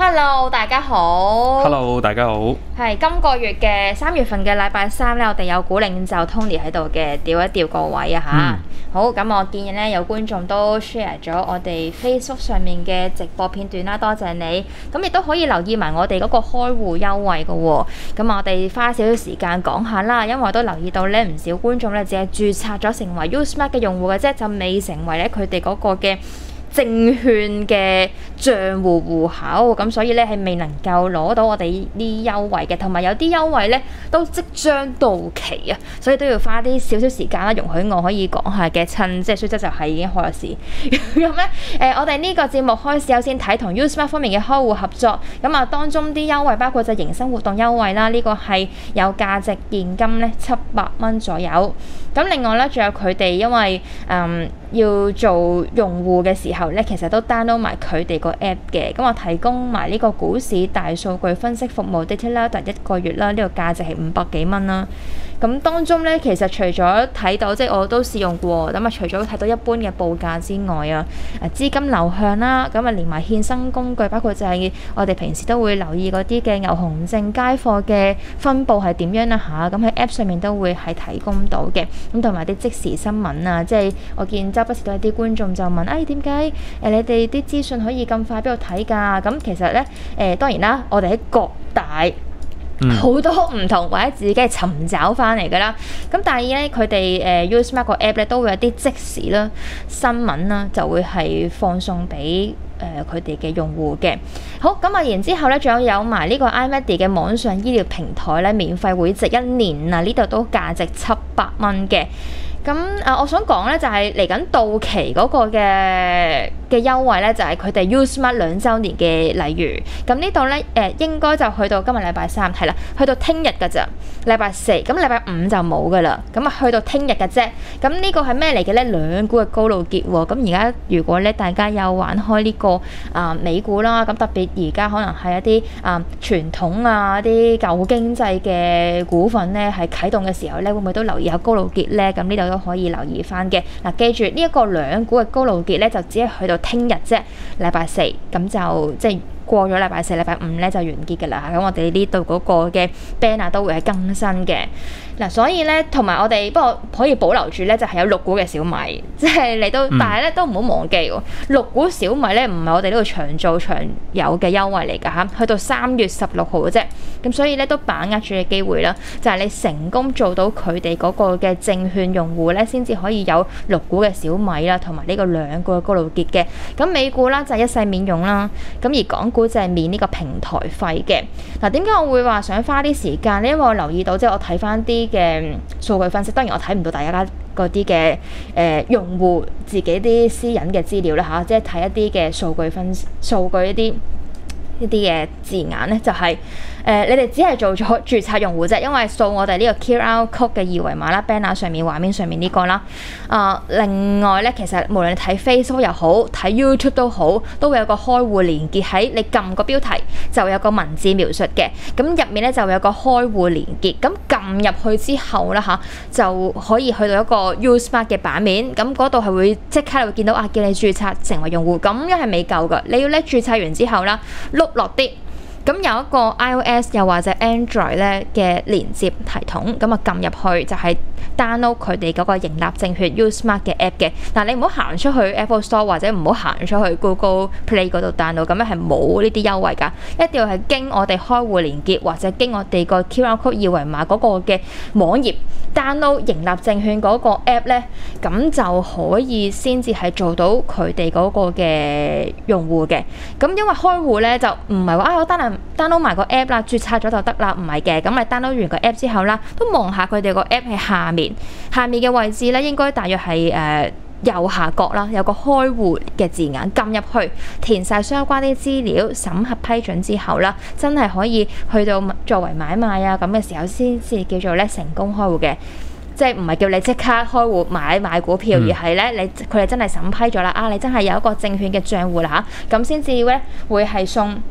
Hello，大家好。 Hello，大家好。 係今個月嘅3月份嘅禮拜三咧，我哋有股領袖 Tony 喺度嘅，調一調個位啊吓。好，咁我見咧有觀眾都 share 咗我哋 Facebook 上面嘅直播片段啦，多謝你。咁亦都可以留意埋我哋嗰個開戶優惠嘅喎。咁我哋花少少時間講下啦，因為我都留意到咧唔少觀眾咧只係註冊咗成為 Usmart 嘅用戶嘅啫，就未成為咧佢哋嗰個嘅證券嘅賬戶戶口，咁所以咧係未能夠攞到我哋呢啲優惠嘅，同埋有啲優惠咧都即將到期啊，所以都要花啲少少時間啦，容許我可以講下嘅，趁即係雖則就係已經開咗市。咁咧我哋呢個節目開始有先睇同 Usmart 方面嘅開戶合作，咁啊當中啲優惠包括就迎新活動優惠啦，呢個係有價值現金咧700蚊左右。咁另外咧仲有佢哋因為要做用戶嘅時候咧，其實都 download 埋佢哋個 app 嘅，咁我提供埋呢個股市大數據分析服務 Data Loader 1個月啦，呢個價值係500幾蚊啦。咁當中咧，其實除咗睇到即係我都試用過，咁啊除咗睇到一般嘅報價之外啊，資金流向啦，咁啊連埋衍生工具，包括就係我哋平時都會留意嗰啲嘅牛熊證街貨嘅分佈係點樣啦嚇，咁喺 app 上面都會係提供到嘅，咁同埋啲即時新聞啊，即係我見周不時都有啲觀眾就問，點解你哋啲資訊可以咁快俾我睇㗎？咁其實咧當然啦，我哋喺各大好多唔同或者自己係尋找翻嚟㗎啦，咁但係咧佢哋Usmart 個 app 咧都會有啲即時啦新聞啦，就會係放送俾佢哋嘅用戶嘅。好，咁啊然之後咧仲有埋呢個 iMedi 嘅網上醫療平台咧，免費會籍1年啊，呢度都價值700蚊嘅。咁我想講咧就係嚟緊到期嗰個嘅優惠咧，就係佢哋 Usmart 2週年嘅禮遇。咁呢度咧應該就去到今日禮拜三係啦，去到聽日㗎咋，禮拜四，咁禮拜五就冇㗎啦。咁啊去到聽日㗎啫。咁呢個係咩嚟嘅咧？兩股嘅高露潔喎。咁而家如果咧大家有玩開呢個美股啦，咁特別而家可能係一啲傳統啊一啲舊經濟嘅股份咧係啟動嘅時候咧，會唔會都留意下高露潔咧？咁呢度都可以留意翻嘅。記住呢一個兩股嘅高露潔咧，就只係去到聽日啫，禮拜四，咁就即係過咗禮拜四、禮拜五咧就完結㗎啦。咁我哋呢度嗰個嘅 banner 都會係更新嘅。所以咧同埋我哋不過可以保留住咧，就係有6股嘅小米，即係你都，但係咧都唔好忘記喎，6股小米咧唔係我哋呢度長做長有嘅優惠嚟㗎嚇，去到3月16號嘅啫。咁所以咧都把握住嘅機會啦，就係你成功做到佢哋嗰個嘅證券用戶咧，先至可以有6股嘅小米啦，同埋呢個2股嘅高露潔嘅。咁美股啦就係一世免用啦，咁而港股就係免呢個平台費嘅。點解我會話想花啲時間呢？因為我留意到即係我睇翻啲嘅數據分析，當然我睇唔到大家嗰啲嘅用戶自己啲私隱嘅資料啦嚇，即係睇一啲嘅數據分析、數據一啲嘅字眼咧，就係你哋只係做咗註冊用戶啫，因為掃我哋呢個 QR code 嘅二維碼啦 ，banner 上面畫面上面呢個啦。另外咧，其實無論你睇 Facebook 又好，睇 YouTube 都好，都會有個開戶連結喺你撳個標題，就有個文字描述嘅。咁入面咧就會有個開戶連結，咁撳入去之後啦嚇，就可以去到一個 Usmart 嘅版面，咁嗰度係會即刻會見到叫你註冊成為用戶，咁樣係未夠㗎，你要咧註冊完之後啦，碌落啲。咁有一個 iOS 又或者 Android 咧嘅連接系統，咁啊撳入去就係 download 佢哋嗰個盈立證券 Usmart 嘅 app 嘅。但你唔好行出去 Apple Store 或者唔好行出去 Google Play 嗰度 download， 咁樣係冇呢啲優惠㗎。一定要係經我哋開戶連結或者經我哋個 QR code 二維碼嗰個嘅網頁 download 盈立證券嗰個 app 咧，咁就可以先至係做到佢哋嗰個嘅用戶嘅。咁因為開戶咧就唔係話我download 埋個 app 啦，註冊咗就得啦，唔係嘅。咁你 download 完個 app 之後啦，都望下佢哋個 app 喺下面嘅位置咧，應該大約係右下角啦，有個開戶嘅字眼，撳入去填晒相關啲資料，審核批准之後啦，真係可以去到作為買賣啊咁嘅時候，先至叫做咧成功開戶嘅。即係唔係叫你即刻開戶買股票，而係咧佢哋真係審批咗啦，你真係有一個證券嘅賬戶啦嚇，咁先至咧會係送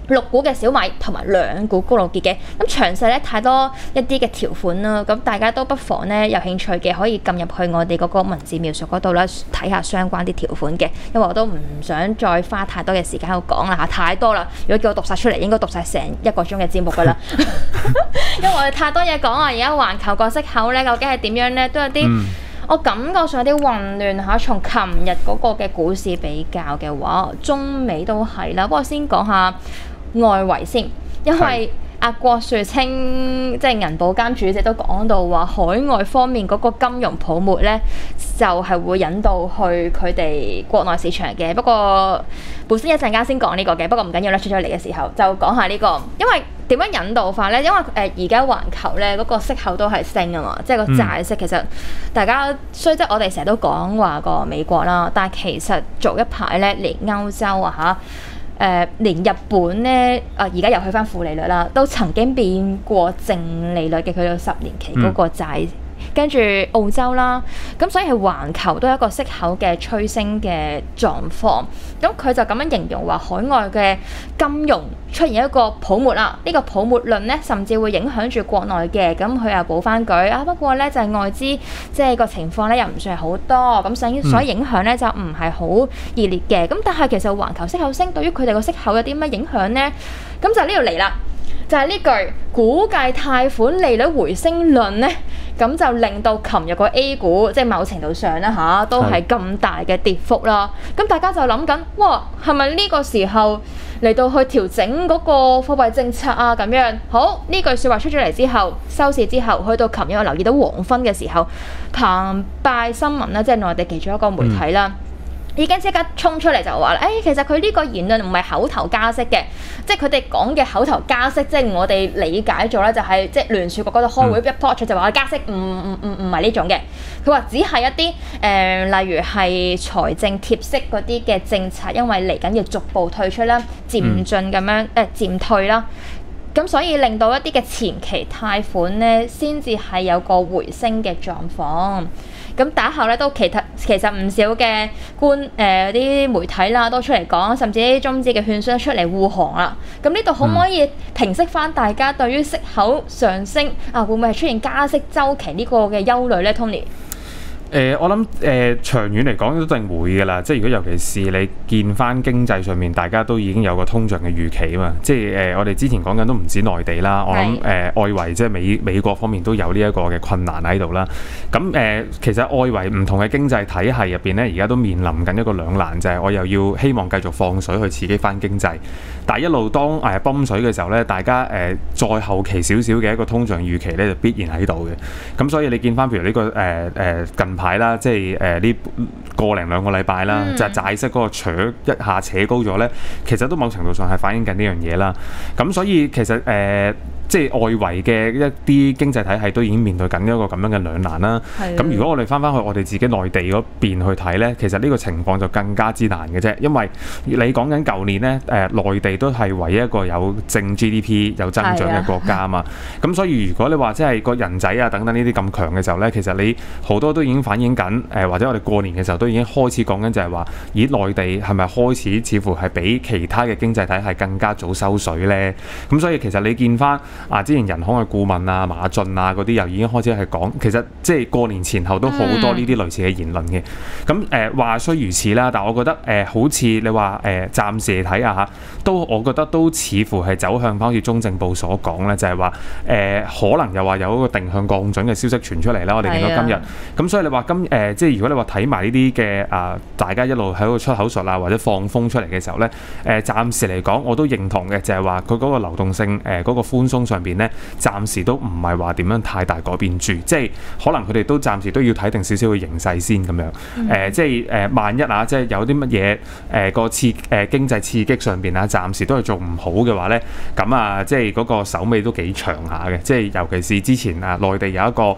6股嘅小米同埋2股高露潔嘅。咁詳細咧太多一啲嘅條款啦，咁大家都不妨咧有興趣嘅可以撳入去我哋嗰個文字描述嗰度啦，睇下相關啲條款嘅。因為我都唔想再花太多嘅時間喺度講啦嚇，太多啦。如果叫我讀晒出嚟，應該讀晒成1個鐘嘅節目噶啦。因為我哋太多嘢講啊！而家環球個息口咧究竟係點樣咧，都有啲我感覺上有啲混亂嚇。從琴日嗰個嘅股市比較嘅話，中美都係啦。不過先講下外圍先，因為阿郭樹清即係銀保監主席都講到話，海外方面嗰個金融泡沫咧就係會引導去佢哋國內市場嘅。不過本身一陣間先講呢個嘅，不過唔緊要啦，出咗嚟嘅時候就講下呢個。因為點樣引導法咧？因為而家環球咧嗰個息口都係升啊嘛，即係個債息其實大家雖則我哋成日都講話個美國啦，但係其實早一排咧連歐洲啊嚇。連日本咧，而家又去翻負利率啦，都曾經變過正利率嘅，佢到10年期嗰個債。跟住澳洲啦，咁所以係環球都有一個息口嘅趨升嘅狀況。咁佢就咁樣形容話，海外嘅金融出現一個泡沫啦。呢個泡沫論呢，甚至會影響住國內嘅。咁佢又補翻句啊，不過呢，就係外資即係個情況呢，又唔算係好多，咁所以影響呢，就唔係好熱烈嘅。咁但係其實環球息口升對於佢哋個息口有啲乜影響呢？咁就呢度嚟啦。就係呢句估計貸款利率回升論呢，咁就令到琴日個 A 股即係某程度上啦嚇，都係咁大嘅跌幅啦。咁大家就諗緊，哇，係咪呢個時候嚟到去調整嗰個貨幣政策啊？咁樣好，呢句説話出咗嚟之後，收市之後去到琴日，我留意到黃昏嘅時候，澎湃新聞啦，即係內地其中一個媒體啦。已經即刻衝出嚟就話啦，其實佢呢個言論唔係口頭加息嘅，即係佢哋講嘅口頭加息，即係我哋理解咗咧，就係即係聯儲局嗰度開會一 report 出就話加息，唔係呢種嘅。佢話只係一啲例如係財政貼息嗰啲嘅政策，因為嚟緊要逐步退出啦，漸進咁樣漸退啦。咁所以令到一啲嘅前期貸款咧，先至係有個回升嘅狀況。咁打後咧都其實唔少嘅啲媒體啦都出嚟講，甚至啲中資嘅券商出嚟護航啦。咁呢度可唔可以平息翻大家對於息口上升會唔會係出現加息週期呢個嘅憂慮咧 ，Tony？ 我諗長遠嚟講一定會㗎啦，即係如果尤其是你見翻經濟上面，大家都已經有個通脹嘅預期啊嘛，即係我哋之前講緊都唔止內地啦，我諗外圍即係美國方面都有呢一個嘅困難喺度啦。咁其實外圍唔同嘅經濟體系入邊咧，而家都面臨緊一個兩難，就係我又要希望繼續放水去刺激翻經濟，但係一路當泵水嘅時候咧，大家再後期少少嘅一個通脹預期咧就必然喺度嘅。咁所以你見翻譬如呢個近排啦，即係呢個零兩個禮拜啦，就係債息嗰個一下扯高咗咧，其實都某程度上係反映緊呢樣嘢啦。咁所以其實即係外圍嘅一啲經濟體系都已經面對緊一個咁樣嘅兩難啦。咁如果我哋翻去我哋自己內地嗰邊去睇咧，其實呢個情況就更加之難嘅啫。因為你講緊舊年咧，內地都係唯一一個有正 GDP 有增長嘅國家啊嘛。咁所以如果你話即係個人仔啊等等呢啲咁強嘅時候咧，其實你好多都已經反映緊或者我哋過年嘅時候都已經開始講緊就係話，咦，內地係咪開始似乎係比其他嘅經濟體系更加早收水咧？咁所以其實你見翻之前人行嘅顧問啊、馬駿啊嗰啲又已經開始係講，其實即係過年前後都好多呢啲類似嘅言論嘅。咁話雖如此啦，但我覺得好似你話暫時嚟睇下都我覺得都似乎係走向翻好似中證部所講咧，就係話可能又話有一個定向降準嘅消息傳出嚟啦。我哋見到今日，咁所以你話即係如果你話睇埋呢啲嘅大家一路喺度出口術啊或者放風出嚟嘅時候咧，暫時嚟講我都認同嘅，就係話佢嗰個流動性嗰個寬鬆上邊咧，暫時都唔係話點樣太大改變住，即係可能佢哋都暫時都要睇定少少嘅形勢先咁樣。即係萬一即係有啲乜嘢個經濟刺激上邊暫時都係做唔好嘅話咧，咁即係嗰個手尾都幾長下嘅。即係尤其是之前內地有一個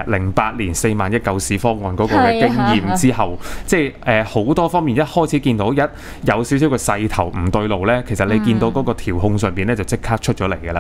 08年4萬億救市方案嗰個嘅經驗之後，即係好多方面一開始見到有少少個勢頭唔對路咧，其實你見到嗰個調控上邊咧就即刻出咗嚟嘅啦。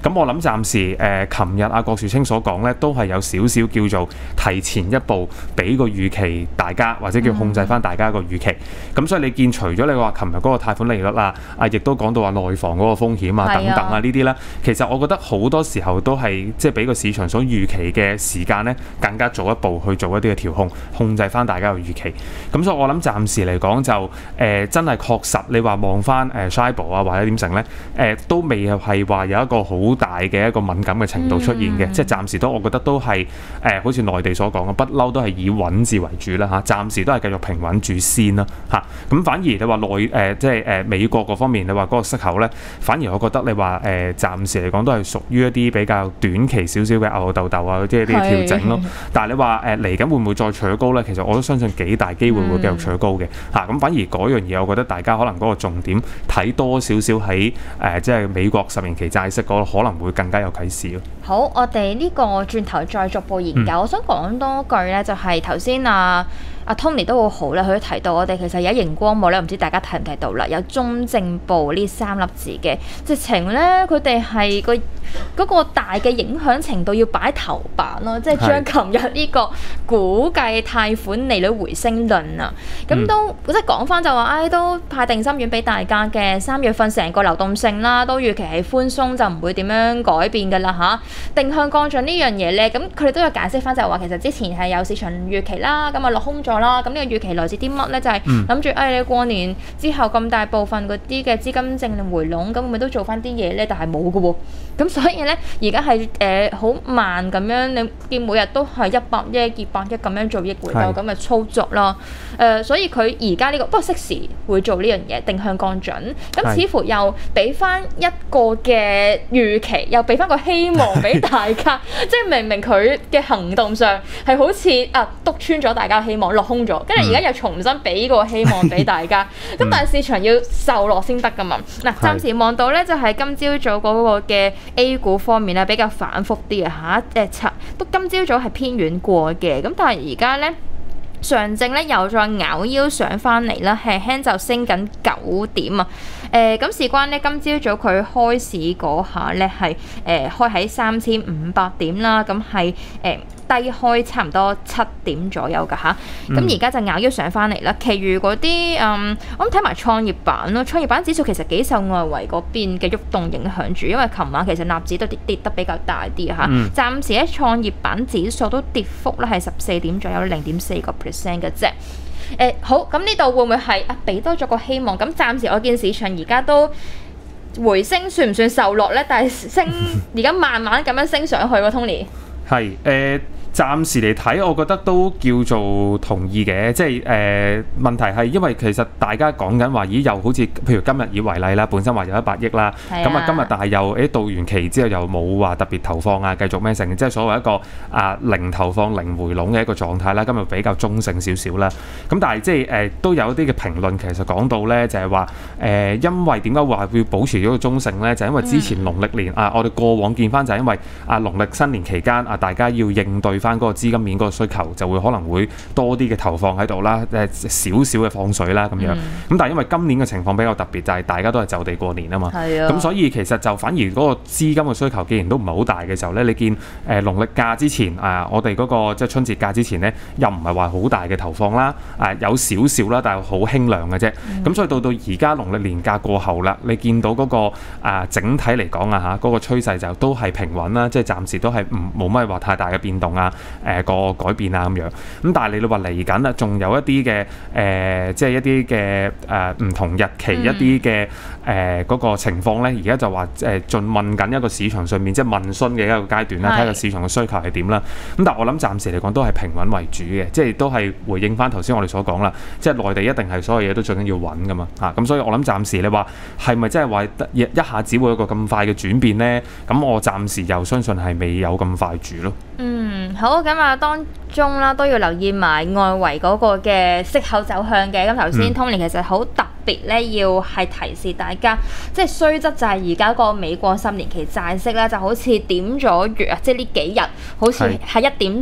咁我諗暫時琴日阿郭樹清所講咧，都係有少少叫做提前一步，俾個預期大家，或者叫控制翻大家個預期。咁所以你見除咗你話琴日嗰個貸款利率啊，亦都講到話內房嗰個風險啊等等啊呢啲咧，其實我覺得好多時候都係即係俾個市場所預期嘅時間咧，更加早一步去做一啲嘅調控制翻大家嘅預期。咁所以我諗暫時嚟講就真係確實，你話望翻SHIBOR 啊或者點成咧，都未係話有一個好大嘅一個敏感嘅程度出現嘅，即係暫時都我覺得都係好似內地所講嘅，不嬲都係以穩字為主啦嚇，暫時都係繼續平穩住先啦嚇。咁反而你話即係美國嗰方面，你話嗰個息口咧，反而我覺得你話暫時嚟講都係屬於一啲比較短期少少嘅牛豆豆啊，即係啲調整咯。但係你話嚟緊會唔會再取高咧？其實我都相信幾大機會會繼續取高嘅嚇。咁反而嗰樣嘢，我覺得大家可能嗰個重點睇多少少喺即係美國10年期債息嗰度可能會更加有啟示咯。 好，我哋呢個轉頭再逐步研究。我想講多句咧，就係頭先阿 Tony 都好好啦，佢都提到我哋其實有熒光幕咧，唔知大家睇唔睇到啦？有中正部呢3粒字嘅，直情咧佢哋係嗰個大嘅影響程度要擺頭版咯，即係將琴日呢個估計貸款利率回升論啊，咁都即係講翻就話，都派定心丸俾大家嘅3月份成個流動性啦，都預期係寬鬆，就唔會點樣改變㗎啦嚇。定向降準呢樣嘢咧，咁佢哋都有解釋翻，就係話其實之前係有市場預期啦，咁啊落空咗啦，咁呢個預期來自啲乜咧？就係諗住你過年之後咁大部分嗰啲嘅資金淨回籠，咁會唔會都做翻啲嘢咧？但係冇㗎喎，咁所以咧而家係好慢咁樣，你見每日都係100億、200億咁樣做逆回購咁嘅操作啦。所以佢而家呢個不過適時會做呢樣嘢，定向降準，咁似乎又俾翻一個嘅預期，又俾翻個希望俾大家，即係明明佢嘅行動上係好似篤穿咗大家嘅希望，落空咗，跟住而家又重新俾個希望俾大家，咁但係市場要受落先得噶嘛。嗱，暫時望到咧就係今朝早嗰個嘅 A 股方面咧比較反覆啲啊嚇，都今朝早係偏軟過嘅，咁但係而家咧上證咧又再咬腰上翻嚟啦，輕輕就升緊9點啊。咁事關咧今朝早佢開市嗰下咧係開喺3500點啦，咁係低開差唔多7點左右㗎嚇，咁而家就咬腰上翻嚟啦。其餘嗰啲我諗睇埋創業板咯，創業板指數其實幾受外圍嗰邊嘅喐動影響住，因為琴晚其實納指都跌得比較大啲嚇，暫時喺創業板指數都跌幅咧係14點左右，0.4% 嘅啫。好，咁呢度會唔會係俾多咗個希望？咁暫時我見市場而家都回升，算唔算受落咧？但係升而家慢慢咁樣升上去喎，Tony。 係暫時嚟睇，我覺得都叫做同意嘅，即係問題係因為其實大家講緊話，咦又好似譬如今日以為例啦，本身話有100億啦，咁今日但係又到完期之後又冇話特別投放啊，繼續咩成，即係所謂一個零投放零回籠嘅一個狀態啦。今日比較中性少少啦，咁但係即係都有啲嘅評論其實講到咧，就係話因為點解話要保持咗個中性咧？就係因為之前農曆年我哋過往見翻就係因為農曆新年期間大家要應對翻嗰個資金面嗰個需求，就會可能會多啲嘅投放喺度啦，少少嘅放水啦咁樣。咁但係因為今年嘅情況比較特別，就係大家都係就地過年啊嘛。咁所以其實就反而嗰個資金嘅需求，既然都唔係好大嘅時候咧，你見農曆假之前我哋嗰個即係春節假之前咧，又唔係話好大嘅投放啦，有少少啦，但係好輕量嘅啫。咁所以到而家農曆年假過後啦，你見到嗰個整體嚟講嗰個趨勢就都係平穩啦，即係暫時都係冇乜話太大嘅變動個改變咁樣。咁但係你話嚟緊啦，仲有一啲嘅即係一啲嘅唔同日期一啲嘅嗰個情況咧，而家就話盡問緊一個市場上面即係問詢嘅一個階段啦，睇下個市場嘅需求係點啦。咁但係我諗暫時嚟講都係平穩為主嘅，即係都係回應翻頭先我哋所講啦，即係內地一定係所有嘢都最緊要穩噶嘛咁所以我諗暫時你話係咪真係話一下子會有個咁快嘅轉變咧？咁我暫時又相信係未有咁快住咯。 好，咁當中啦都要留意埋外圍嗰個嘅息口走向嘅。咁頭先 Tony 其實好特別咧要係提示大家，即係雖則就係而家個美國10年期債息咧就好似點咗穴啊！即係呢幾日好似喺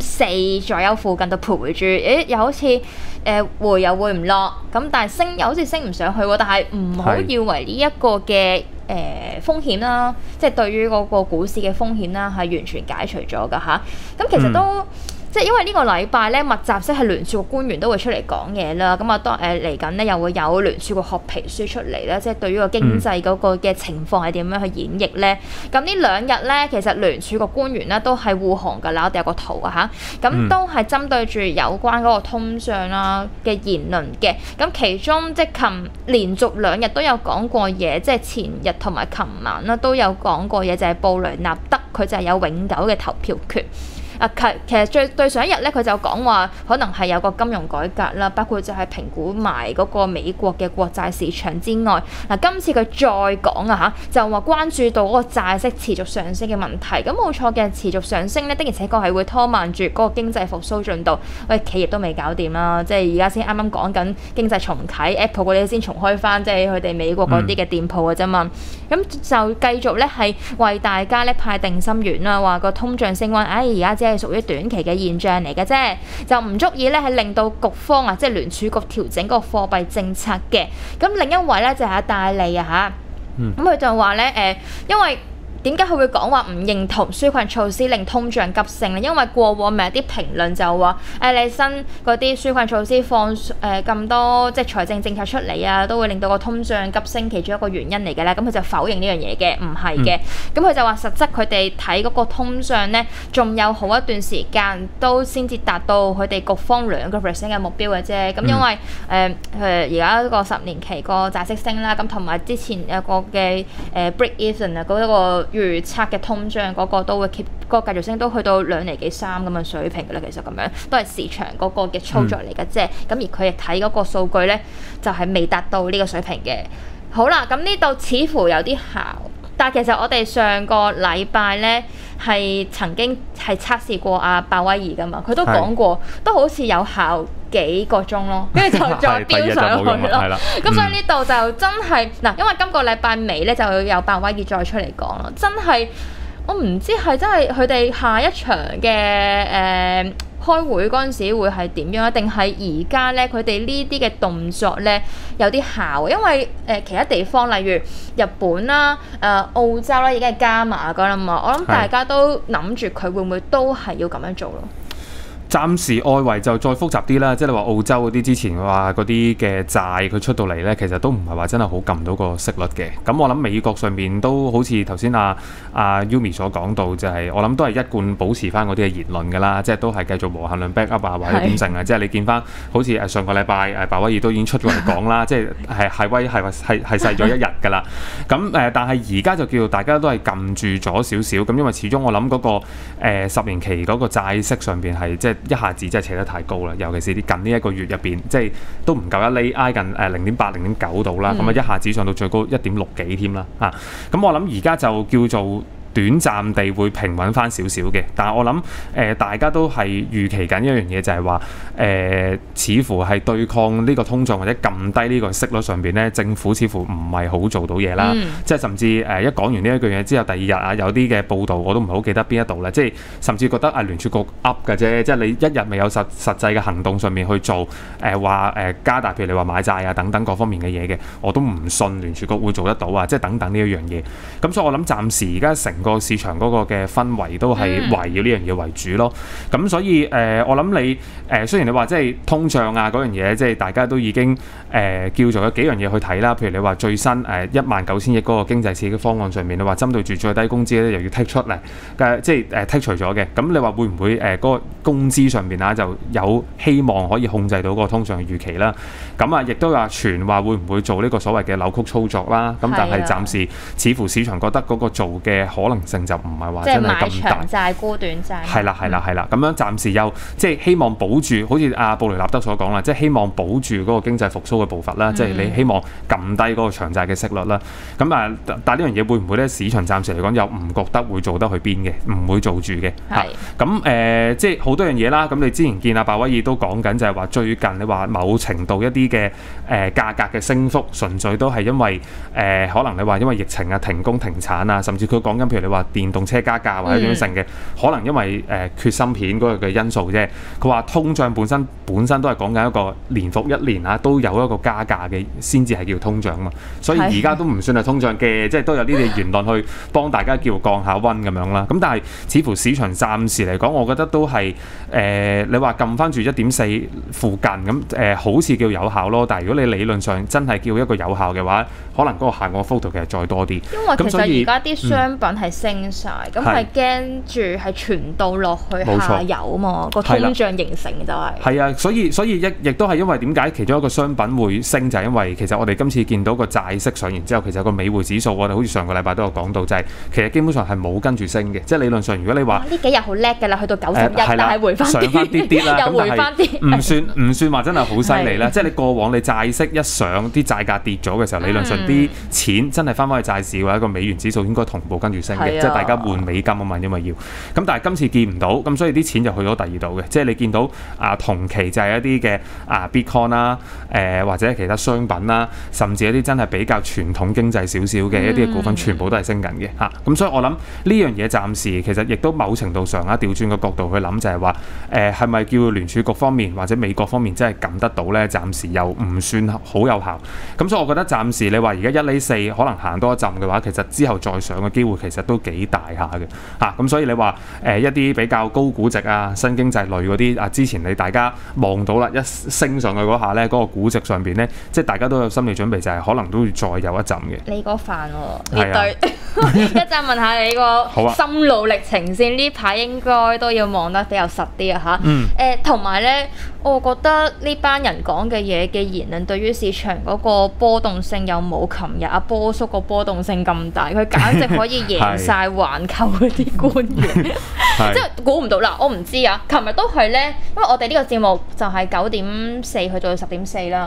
1.4左右附近度徘徊住，又好似回又回唔落，咁但係升又好似升唔上去喎。但係唔好以為呢一個嘅風險啦，即係對於嗰個股市嘅風險啦，係完全解除咗㗎嚇。咁其實都即係因為呢個禮拜咧，密集式係聯儲局官員都會出嚟講嘢啦。咁啊，當嚟緊咧又會有聯儲局褐皮書出嚟咧，即係對於個經濟嗰個嘅情況係點樣去演繹咧。咁呢兩日咧，其實聯儲局官員咧都係護航㗎啦。我哋有個圖啊嚇，咁都係針對住有關嗰個通脹啦嘅言論嘅。咁其中即係連續2日都有講過嘢，即係前日同埋琴晚啦都有講過嘢，就係布雷納德佢就係有永久嘅投票權。其實對上一日咧，佢就講話可能係有個金融改革啦，包括就係評估埋嗰個美國嘅國債市場之外，今次佢再講啊嚇，就話關注到嗰個債息持續上升嘅問題。咁冇錯嘅，持續上升咧，的而且確係會拖慢住嗰個經濟復甦進度。喂，企業都未搞掂啦，即係而家先啱啱講緊經濟重啟 ，Apple 嗰啲先重開翻，即係佢哋美國嗰啲嘅店鋪嘅啫嘛。咁就繼續咧係為大家咧派定心丸啦，話個通脹升溫，而家只係屬於短期嘅現象嚟嘅啫，就唔足以咧係令到局方啊，即係聯儲局調整個貨幣政策嘅。咁另一位咧就係阿戴利啊嚇，咁佢就話咧因為點解佢會講話唔認同紓困措施令通脹急升咧？因為過往咪有啲評論就話你新嗰啲紓困措施放咁多即係財政政策出嚟啊，都會令到個通脹急升，其中一個原因嚟嘅咧。咁佢就否認呢樣嘢嘅，唔係嘅。咁佢就話實質佢哋睇嗰個通脹咧，仲有好一段時間都先至達到佢哋局方2% 嘅目標嘅啫。咁因為而家個10年期個債息升啦，咁同埋之前有個嘅break even 啊嗰一個預測嘅通脹嗰個都會 keep 嗰個繼續升，都去到2厘幾3咁嘅水平嘅啦。其實咁樣都係市場嗰個嘅操作嚟嘅啫。咁而佢亦睇嗰個數據咧，就係未達到呢個水平嘅。好啦，咁呢度似乎有啲效，但係其實我哋上個禮拜咧係曾經係測試過阿鮑威爾噶嘛，佢都講過，都好似有效幾個鐘咯，跟住就再飆上去咯。咁所以呢度就真係嗱，因為今個禮拜尾咧就有鮑威爾再出嚟講咯，真係我唔知係真係佢哋下一場嘅開會嗰陣時會係點樣，定係而家咧佢哋呢啲嘅動作咧有啲效，因為其他地方例如日本啦、澳洲啦已經係加碼㗎啦嘛，我諗大家都諗住佢會唔會都係要咁樣做咯。 暫時外圍就再複雜啲啦，即係你話澳洲嗰啲之前話嗰啲嘅債佢出到嚟呢，其實都唔係話真係好撳到個息率嘅。咁我諗美國上面都好似頭先阿 Yumi 所講到，就係我諗都係一貫保持翻嗰啲嘅言論㗎啦，即係都係繼續無限量 back up 啊，或者點成啊。即係你見翻好似上個禮拜鮑威爾都已經出咗嚟講啦，即係威係細咗1日㗎啦。咁但係而家就叫大家都係撳住咗少少，咁因為始終我諗嗰個10年期嗰個債息上邊係即係一下子真係扯得太高啦，尤其是啲近呢1個月入邊，即係都唔夠1厘，挨近0.8、0.9度啦，咁一下子上到最高1.6幾添啦，咁我諗而家就叫做短暫地會平穩翻少少嘅，但係我諗大家都係預期緊一樣嘢，就係話似乎係對抗呢個通脹或者撳低呢個息率上邊咧，政府似乎唔係好做到嘢啦。即係甚至一講完呢一句嘢之後，第2日啊有啲嘅報道我都唔係好記得邊一度咧，即係甚至覺得聯儲局噏嘅啫，即係你一日未有實際嘅行動上面去做話加大，譬如你話買債啊等等各方面嘅嘢嘅，我都唔信聯儲局會做得到啊！即係等等呢一樣嘢。咁所以我諗暫時而家成個市場嗰個嘅氛圍都係圍繞呢樣嘢為主咯。咁所以我諗你雖然你話即係通脹啊嗰樣嘢，即係大家都已經叫做有幾樣嘢去睇啦。譬如你話最新19000億嗰個經濟刺激方案上面，你話針對住最低工資咧又要剔出嚟，即係剔除咗嘅。咁你話會唔會嗰個工資上面啊就有希望可以控制到嗰個通脹嘅預期啦？咁啊亦都話傳話會唔會做呢個所謂嘅扭曲操作啦？咁但係暫時似乎市場覺得嗰個做嘅可能性就唔係話即係真係買咁大長。債沽短債。 係啦，係啦，係啦，咁樣暫時又即係希望保住，好似阿布雷納德所講啦，即係希望保住嗰個經濟復甦嘅步伐啦，即係你希望撳低嗰個長債嘅息率啦。咁啊，但係呢樣嘢會唔會咧？市場暫時嚟講又唔覺得會做得去邊嘅，唔會做住嘅。 係。 咁即係好多樣嘢啦。咁你之前見阿鮑威爾都講緊就係話最近你話某程度一啲嘅價格嘅升幅，純粹都係因為可能你話因為疫情啊、停工停產啊，甚至佢講緊譬如你話電動車加價或者點樣成嘅，可能因為缺芯片嗰個嘅因素啫。佢話通脹本身都係講緊一個年復一年啊，都有一個加價嘅先至係叫通脹啊嘛。所以而家都唔算係通脹嘅，即係都有呢啲言論去幫大家叫降下溫咁樣啦。咁但係似乎市場暫時嚟講，我覺得都係你話撳翻住1.4附近咁好似叫有效咯。但係如果你理論上真係叫一個有效嘅話，可能嗰個下降幅度其實再多啲。 因為其實而家啲商品係升晒，咁係驚住係傳導落去下游嘛，個通脹形成就係。 係啊，所以亦都係因為點解其中一個商品會升，就係因為其實我哋今次見到個債息上完之後，其實個美匯指數我哋好似上個禮拜都有講到，就係其實基本上係冇跟住升嘅，即係理論上如果你話呢幾日好叻㗎啦，去到91，但係回翻上翻啲啦， 又回翻啲， 唔算話真係好犀利啦。即係你過往你債息一上，啲債價跌咗嘅時候，理論上啲錢真係翻返去債市或者個美元指數應該同步跟住升嘅，即係大家換美金啊嘛，因為要咁，但係今次見唔到，咁所以啲錢就去咗第二度嘅，即係你見到同期就係一啲嘅Bitcoin 啦，或者其他商品啦，甚至一啲真係比較傳統經濟少少嘅一啲嘅股份，全部都係升緊嘅嚇。咁所以我諗呢樣嘢暫時其實亦都某程度上調轉個角度去諗，就係話係咪叫聯儲局方面或者美國方面真係撳得到咧？暫時又唔算好有效。咁所以我覺得暫時你話而家1.4厘可能行多一陣嘅話，其實之後再上嘅機會其實都幾大下嘅嚇。咁所以你話一啲比較高估值啊、新經濟類嗰啲之前你大家望到啦，一升上去嗰下咧，嗰個估值上邊咧，即係大家都有心理準備，就係可能都會再有一陣嘅。 你個飯喎，呢對一陣問下你個心路歷程先。呢排應該都要望得比較實啲啊嚇。同埋咧，我覺得呢班人講嘅嘢嘅言論對於市場嗰個波動性又冇琴日阿波叔個波動性咁大，佢簡直可以贏晒環球嗰啲官員，即係估唔到啦！我唔知啊，琴日都係咧，因為我哋呢個節目就係9.4去到10.4啦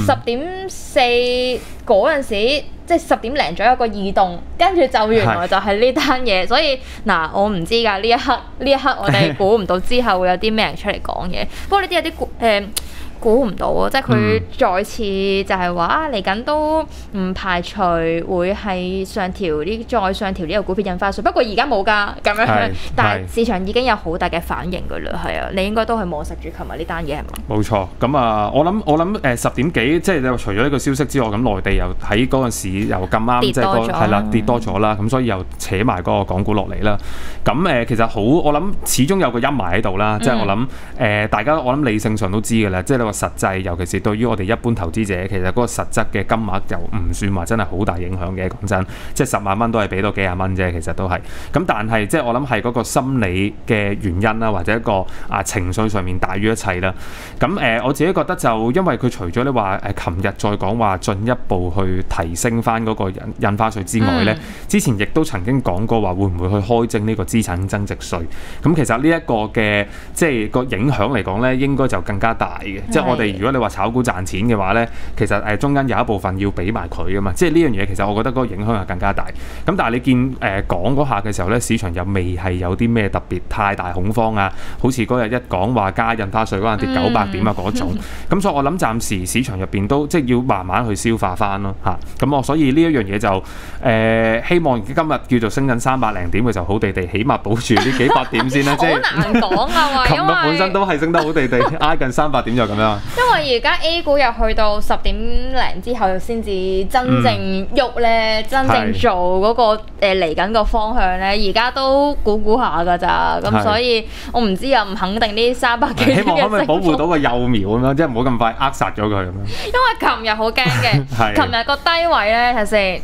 ，10.4嗰陣時。即係10點零左右個異動，跟住就原來就係呢單嘢，所以嗱我唔知㗎，呢一刻我哋估唔到之後會有啲咩人出嚟講嘢。不過呢啲有啲估唔到啊！即係佢再次就係話嚟緊都唔排除會係再上調呢個股票印花稅。不過而家冇㗎咁樣，但係市場已經有好大嘅反應㗎啦。係啊，你應該都係摸實住琴日呢單嘢係嘛？ 冇錯，咁我諗10點幾，即係你話除咗呢個消息之外，咁內地又喺嗰陣時又咁啱，即係係啦跌多咗啦，咁所以又扯埋嗰個港股落嚟啦。咁其實我諗始終有個陰霾喺度啦，即係我諗大家我諗理性上都知㗎啦，即係個實際，尤其是對於我哋一般投資者，其實嗰個實質嘅金額又唔算話真係好大影響嘅。講真，即係10萬蚊都係俾多幾廿蚊啫，其實都係。咁但係即係我諗係嗰個心理嘅原因啦，或者一個情緒上面大於一切啦。咁我自己覺得就因為佢除咗你話琴日再講話進一步去提升翻嗰個印花稅之外咧，之前亦都曾經講過話會唔會去開徵呢個資產增值稅。咁其實呢一個嘅即係個影響嚟講咧，應該就更加大嘅。即係我哋如果你話炒股賺錢嘅話咧，其實中間有一部分要俾埋佢噶嘛。即係呢樣嘢其實我覺得嗰個影響係更加大。咁但係你見講嗰下嘅時候咧，市場又未係有啲咩特別太大恐慌啊，好似嗰日一講話加印花稅嗰陣跌900點啊嗰種。咁所以我諗暫時市場入邊都即係要慢慢去消化翻咯嚇。咁所以呢一樣嘢就希望今日叫做升緊300零點嘅時候好地地，起碼保住呢幾百點先啦。即係好難講啊， 琴日本身都係升得好地地，挨近300點就咁樣。 因為而家 A 股又去到10點零之後，先至真正喐咧，真正做嗰個嚟緊個方向咧，而家都估下㗎咋。咁所以我唔知啊，唔肯定呢300幾點嘅升幅。希望可唔可以保護到個幼苗咁樣，即係唔好咁快扼殺咗佢咁樣。因為琴日好驚嘅，琴日個低位咧係先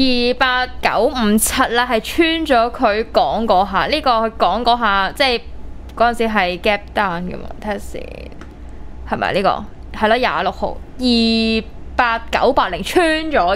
28957啦，係穿咗佢講嗰下，呢個佢講嗰下即係嗰陣時係 gap down 㗎嘛，睇下先。係咪呢個？係咯，26號28980穿咗嘅，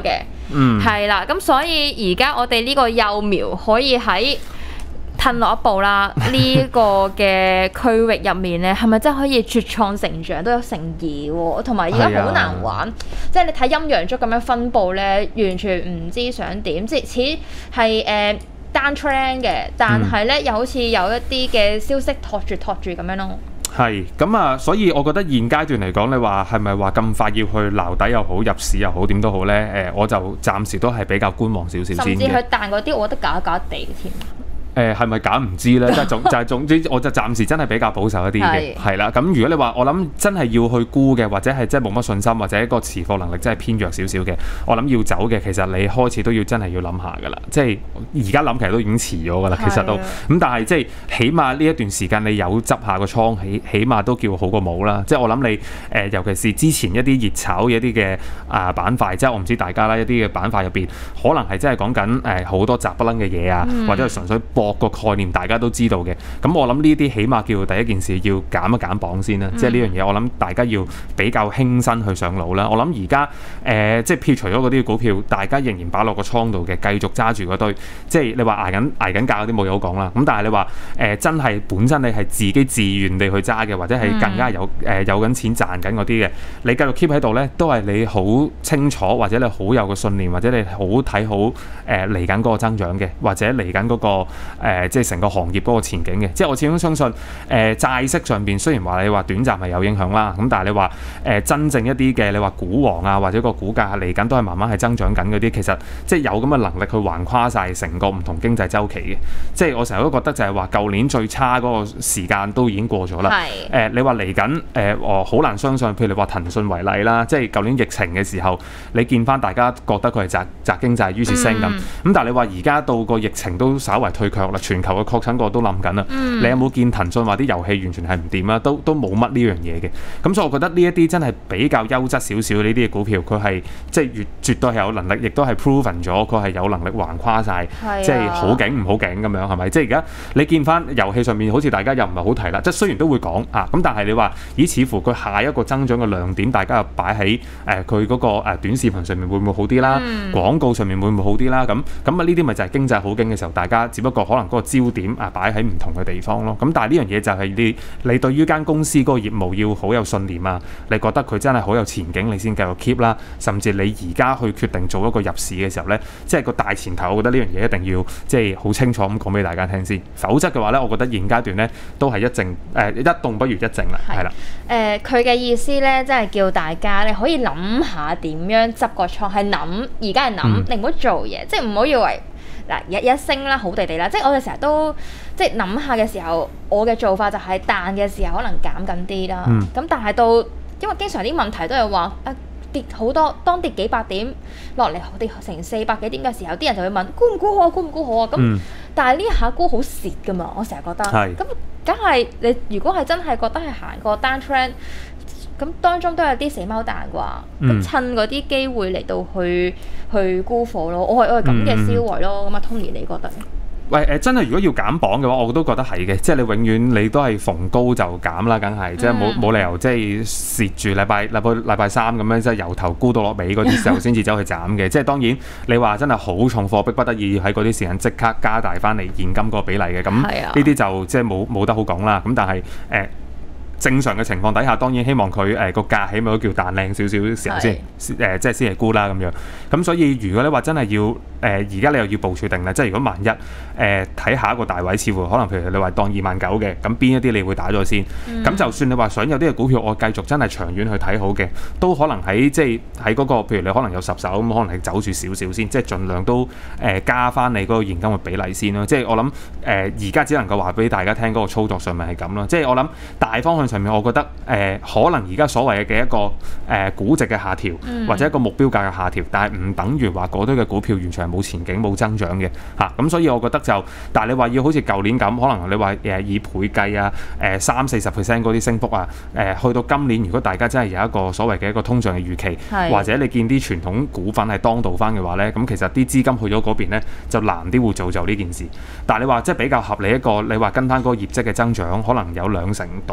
係啦，咁所以而家我哋呢個幼苗可以喺褪落一步啦，呢個嘅區域入面咧，係咪真係可以茁壯成長都有成疑喎？同埋而家好難玩，即係你睇陰陽燭咁樣分佈咧，完全唔知想點，即係似係單 trend 嘅，但係咧又好似有一啲嘅消息托住咁樣咯。 係咁啊，所以我覺得現階段嚟講，你話係咪話咁快要去撈底又好，入市又好，點都好咧？我就暫時都係比較觀望少少先嘅。 甚至佢彈嗰啲，我覺得假地添。 係咪假唔知咧？即係總之，我就暫時真係比較保守一啲嘅，係啦。咁如果你話我諗真係要去沽嘅，或者係真係冇乜信心，或者個持貨能力真係偏弱少少嘅，我諗要走嘅，其實你開始都要真係要諗下㗎啦。即係而家諗其實都已經遲咗㗎啦，其實都咁。但係即係起碼呢一段時間你有執下個倉，起碼都叫好過冇啦。即係我諗你尤其是之前一啲熱炒嘅一啲嘅板塊，即係我唔知大家啦，一啲嘅板塊入邊，可能係真係講緊好多雜不楞嘅嘢啊，或者係純粹博個概念大家都知道嘅，咁我諗呢啲起碼叫第一件事要減一減磅先啦，即係呢樣嘢我諗大家要比較輕身去上路啦。我諗而家即係撇除咗嗰啲股票，大家仍然擺落個倉度嘅，繼續揸住嗰堆，即係你話捱緊價嗰啲冇嘢好講啦。咁但係你話真係本身你係自己自願地去揸嘅，或者係更加有緊錢賺緊嗰啲嘅，你繼續 keep 喺度呢，都係你好清楚，或者你好有個信念，或者你好睇好嚟緊嗰個增長嘅，或者嚟緊嗰個即係成個行業嗰個前景嘅，即係我始終相信債息上邊雖然話你話短暫係有影響啦，咁但係你話真正一啲嘅你話股王啊，或者個股價嚟緊都係慢慢係增長緊嗰啲，其實即係有咁嘅能力去橫跨晒成個唔同經濟週期嘅。即係我成日都覺得就係話舊年最差嗰個時間都已經過咗啦。你話嚟緊我好難相信，譬如你話騰訊為例啦，即係舊年疫情嘅時候，你見翻大家覺得佢係宅經濟，於是升咁。咁但係你話而家到個疫情都稍為退卻啦，全球嘅確診個都冧緊啦。你有冇見騰訊話啲遊戲完全係唔掂啊？都冇乜呢樣嘢嘅。咁所以我覺得呢一啲真係比較優質少少呢啲嘅股票，佢係即係絕對係有能力，亦都係 proven 咗佢係有能力橫跨晒，即係好景唔好景咁樣係咪？即係而家你見翻遊戲上面好似大家又唔係好提啦，即係雖然都會講啊，咁但係你話咦似乎佢下一個增長嘅亮點，大家又擺喺佢嗰個短視頻上面會唔會好啲啦？廣告上面會唔會好啲啦？咁啊呢啲咪就係經濟好景嘅時候，大家只不過可能嗰個焦點擺喺唔同嘅地方咯。咁但係呢樣嘢就係你對於間公司嗰個業務要好有信念啊，你覺得佢真係好有前景，你先繼續 keep 啦。甚至你而家去決定做一個入市嘅時候呢，即係個大前提，我覺得呢樣嘢一定要即係好清楚咁講俾大家聽先。否則嘅話呢，我覺得現階段呢都係一動不如一靜啦，係啦。 佢嘅意思呢，即係叫大家你可以諗下點樣執個倉，係諗而家係諗，你唔好做嘢，即係唔好以為。嗱，日升啦，好地地啦，即係我哋成日都即係諗下嘅時候，我嘅做法就係彈嘅時候可能減緊啲啦。咁但係到因為經常啲問題都係話跌好多，當跌幾百點落嚟跌成400幾點嘅時候，啲人就會問沽唔沽好啊？沽唔沽好啊？咁但係呢下沽好蝕㗎嘛，我成日覺得。咁梗係你如果係真係覺得係行個單 trend。咁當中都有啲死貓彈啩，咁趁嗰啲機會嚟到去沽貨咯，我係咁嘅思維咯。咁啊 Tony 你覺得？ 喂真係如果要減磅嘅話，我都覺得係嘅，即係你永遠你都係逢高就減啦，梗係即係冇理由即係蝕住禮拜三咁樣，即係由頭沽到落尾嗰啲時候先至走去斬嘅。即係當然你話真係好重貨逼不得已喺嗰啲時間即刻加大翻嚟現金個比例嘅，咁呢啲就即係冇得好講啦。咁但係正常嘅情況底下，當然希望佢個價起碼都叫彈靚少少嘅時候先，即係先係沽啦咁樣。咁所以如果你話真係要而家你又要部署定啦，即係如果萬一睇下一個大位，似乎可能譬如你話當29,000嘅，咁邊一啲你會打咗先？咁就算你話想有啲嘅股票，我繼續真係長遠去睇好嘅，都可能喺即係喺嗰個譬如你可能有10手咁，可能係走住少少先，即係盡量都加翻你嗰個現金嘅比例先咯。即係我諗而家只能夠話俾大家聽嗰個操作上面係咁咯。即係我諗大方向上面，我覺得可能而家所謂嘅一個估值嘅下調，或者一個目標價嘅下調，但係唔等於話嗰堆嘅股票完全係冇前景冇增長嘅嚇。咁所以我覺得就，但係你話要好似舊年咁，可能你話以倍計啊，30-40% 嗰啲升幅啊，去到今年如果大家真係有一個所謂嘅一個通脹嘅預期，或者你見啲傳統股份係當道翻嘅話咧，咁其實啲資金去咗嗰邊咧就難啲會造就呢件事。但係你話即係比較合理一個，你話跟翻嗰個業績嘅增長，可能有20%到嘅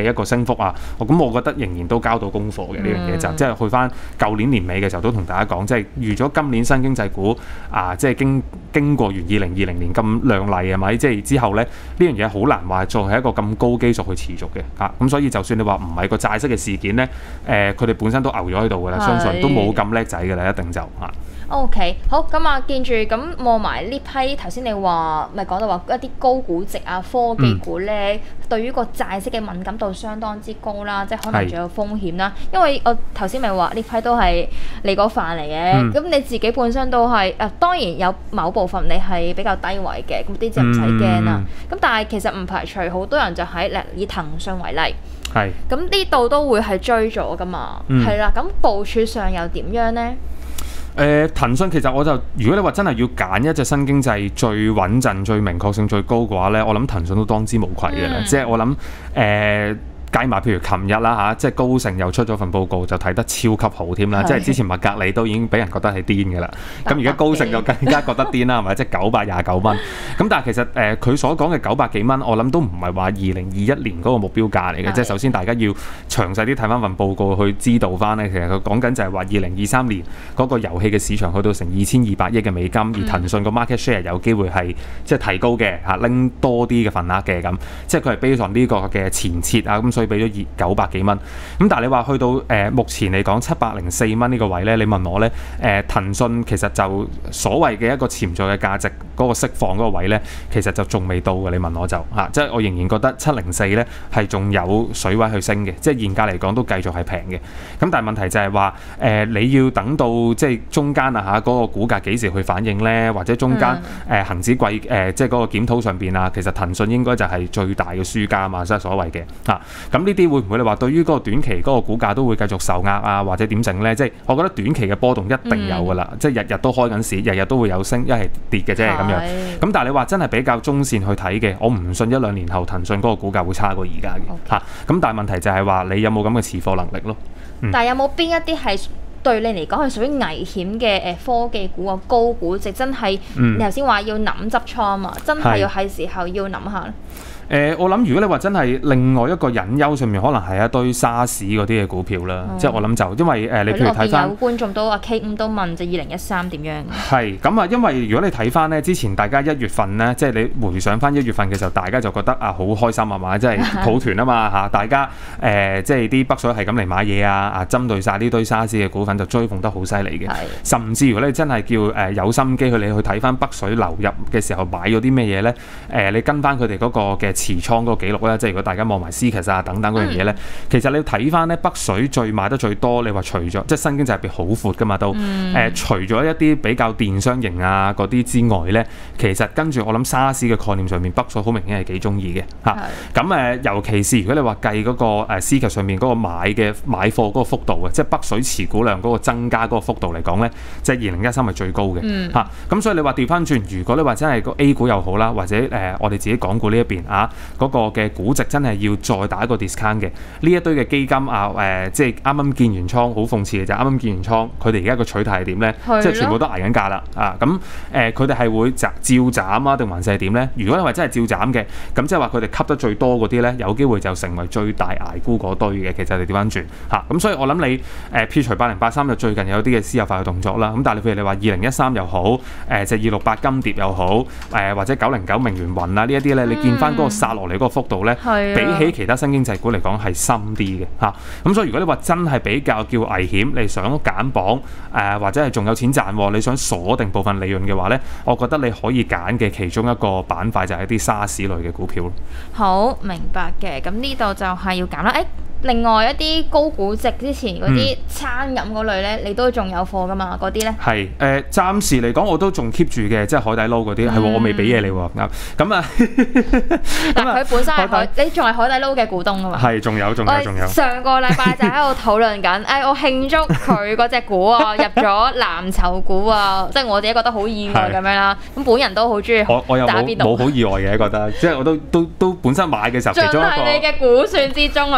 一個升幅啊。咁我覺得仍然都交到功課嘅呢樣嘢就，即係去翻舊年年尾嘅時候都同大家講，即係預咗今年新經濟股即係經過完2020年咁亮麗係咪？即係之後咧呢樣嘢好難話再係一個咁高基數去持續嘅嚇。咁所以就算你話唔係個債息嘅事件咧，佢哋本身都牛咗喺度㗎啦，相信都冇咁叻仔㗎啦，一定就嚇。 OK， 好咁啊，見住咁望埋呢批頭先你話咪講到話一啲高估值啊科技股咧，對於個債息嘅敏感度相當之高啦，即係可能仲有風險啦。因為我頭先咪話呢批都係你嗰範嚟嘅，咁你自己本身都係當然有某部分你係比較低位嘅，咁啲就唔使驚啦。咁但係其實唔排除好多人就以騰訊為例，係咁呢度都會係追咗噶嘛，係啦。咁部署上又點樣呢？ 騰訊其實我就如果你話真係要揀一隻新經濟最穩陣、最明確性最高嘅話咧，我諗騰訊都當之無愧嘅啦。即係我諗計埋譬如琴日啦嚇，即係高盛又出咗份報告，就睇得超級好添啦。即係之前麥格理都已經俾人覺得係癲嘅啦，咁而家高盛就更加覺得癲啦，係咪？即係929蚊。咁但係其實佢所講嘅900幾蚊，我諗都唔係話2021年嗰個目標價嚟嘅。即係首先大家要詳細啲睇翻份報告去知道翻咧，其實佢講緊就係話2023年嗰個遊戲嘅市場去到成2200億嘅美金，而騰訊個 market share 有機會係即係提高嘅嚇，拎多啲嘅份額嘅咁。即係佢係 based on呢個嘅前設啊咁。所以俾咗900幾蚊，咁但係你話去到目前嚟講704蚊呢個位咧，你問我咧騰訊其實就所謂嘅一個潛在嘅價值嗰個釋放嗰個位咧，其實就仲未到嘅。你問我就即係我仍然覺得704咧係仲有水位去升嘅，即係現價嚟講都繼續係平嘅。咁但係問題就係話你要等到即係中間嗰個股價幾時去反應咧，或者中間恆指季即係嗰個檢討上邊啊，其實騰訊應該就係最大嘅輸家嘛，即係所謂嘅咁呢啲會唔會你話對於嗰個短期嗰個股價都會繼續受壓啊，或者點整呢？即係我覺得短期嘅波動一定有㗎啦，即係日日都開緊市，日日都會有升，一係跌嘅啫咁樣。咁但係你話真係比較中線去睇嘅，我唔信1-2年後騰訊嗰個股價會差過而家嘅嚇。咁但係問題就係話你有冇咁嘅持貨能力咯？ 但係有冇邊一啲係對你嚟講係屬於危險嘅科技股啊？高估值真係你頭先話要諗執倉啊嘛，真係要係時候要諗下咧。 我諗如果你話真係另外一個隱憂上面，可能係一堆沙士嗰啲嘅股票啦，即係我諗就因為你譬如睇翻，有觀眾都阿 K5都問就2013點樣？ 係咁啊，因為如果你睇翻咧，之前大家1月份咧，即係你回想翻1月份嘅時候，大家就覺得好開心係嘛，即係抱團啊嘛嚇，大家即係啲北水係咁嚟買嘢啊，針對晒呢堆沙士嘅股份就追捧得好犀利嘅，甚至如果你真係叫有心機你去睇翻北水流入嘅時候買咗啲咩嘢咧，你跟翻佢哋嗰個嘅持倉嗰個記錄咧，即係如果大家望埋 CCASS 啊等等嗰樣嘢咧，其實你要睇翻咧北水最買得最多，你話除咗即係新經濟入邊好闊噶嘛都，除咗一啲比較電商型啊嗰啲之外咧，其實跟住我諗沙士嘅概念上面，北水好明顯係幾中意嘅嚇。咁尤其是如果你話計嗰個CCASS 上面嗰個買貨嗰個幅度啊，即係北水持股量嗰個增加嗰個幅度嚟講咧，即係2013係最高嘅嚇。咁所以你話調翻轉，如果你話真係個 A 股又好啦，或者我哋自己港股呢一邊嗰個嘅估值真係要再打一個 discount 嘅，呢一堆嘅基金即係啱啱建完倉，好諷刺嘅就啱啱建完倉，佢哋而家個取態係點咧？即係全部都捱緊價啦咁佢哋係會照斬啊，定還是係點咧？如果你話真係照斬嘅，咁即係話佢哋吸得最多嗰啲咧，有機會就成為最大捱沽嗰堆嘅。其實你調翻轉咁所以我諗你撇除8083就最近有啲嘅私有化嘅動作啦。咁但係譬如你話2013又好，就268金蝶又好，或者909明源雲啊呢一啲咧，你見翻嗰個殺落嚟嗰個幅度咧，比起其他新經濟股嚟講係深啲嘅咁所以如果你話真係比較叫危險，你想減磅或者係仲有錢賺，你想鎖定部分利潤嘅話咧，我覺得你可以揀嘅其中一個板塊就係一啲沙士類嘅股票咯。 好明白嘅，咁呢度就係要減啦。另外一啲高估值之前嗰啲餐飲嗰類咧，你都仲有貨噶嘛？嗰啲咧係暫時嚟講我都仲 keep 住嘅，即係海底撈嗰啲係我未俾嘢你喎咁啊。 但佢本身係你仲係海底撈嘅股東噶嘛？ 係，仲有。 上個禮拜就喺度討論緊，我慶祝佢嗰隻股啊入咗藍籌股啊，即係我自己覺得好意外咁樣啦。咁本人都好中意， 我又冇好意外嘅覺得，即係我都本身買嘅時候其中一個， 盡係你嘅估算之中係嘛？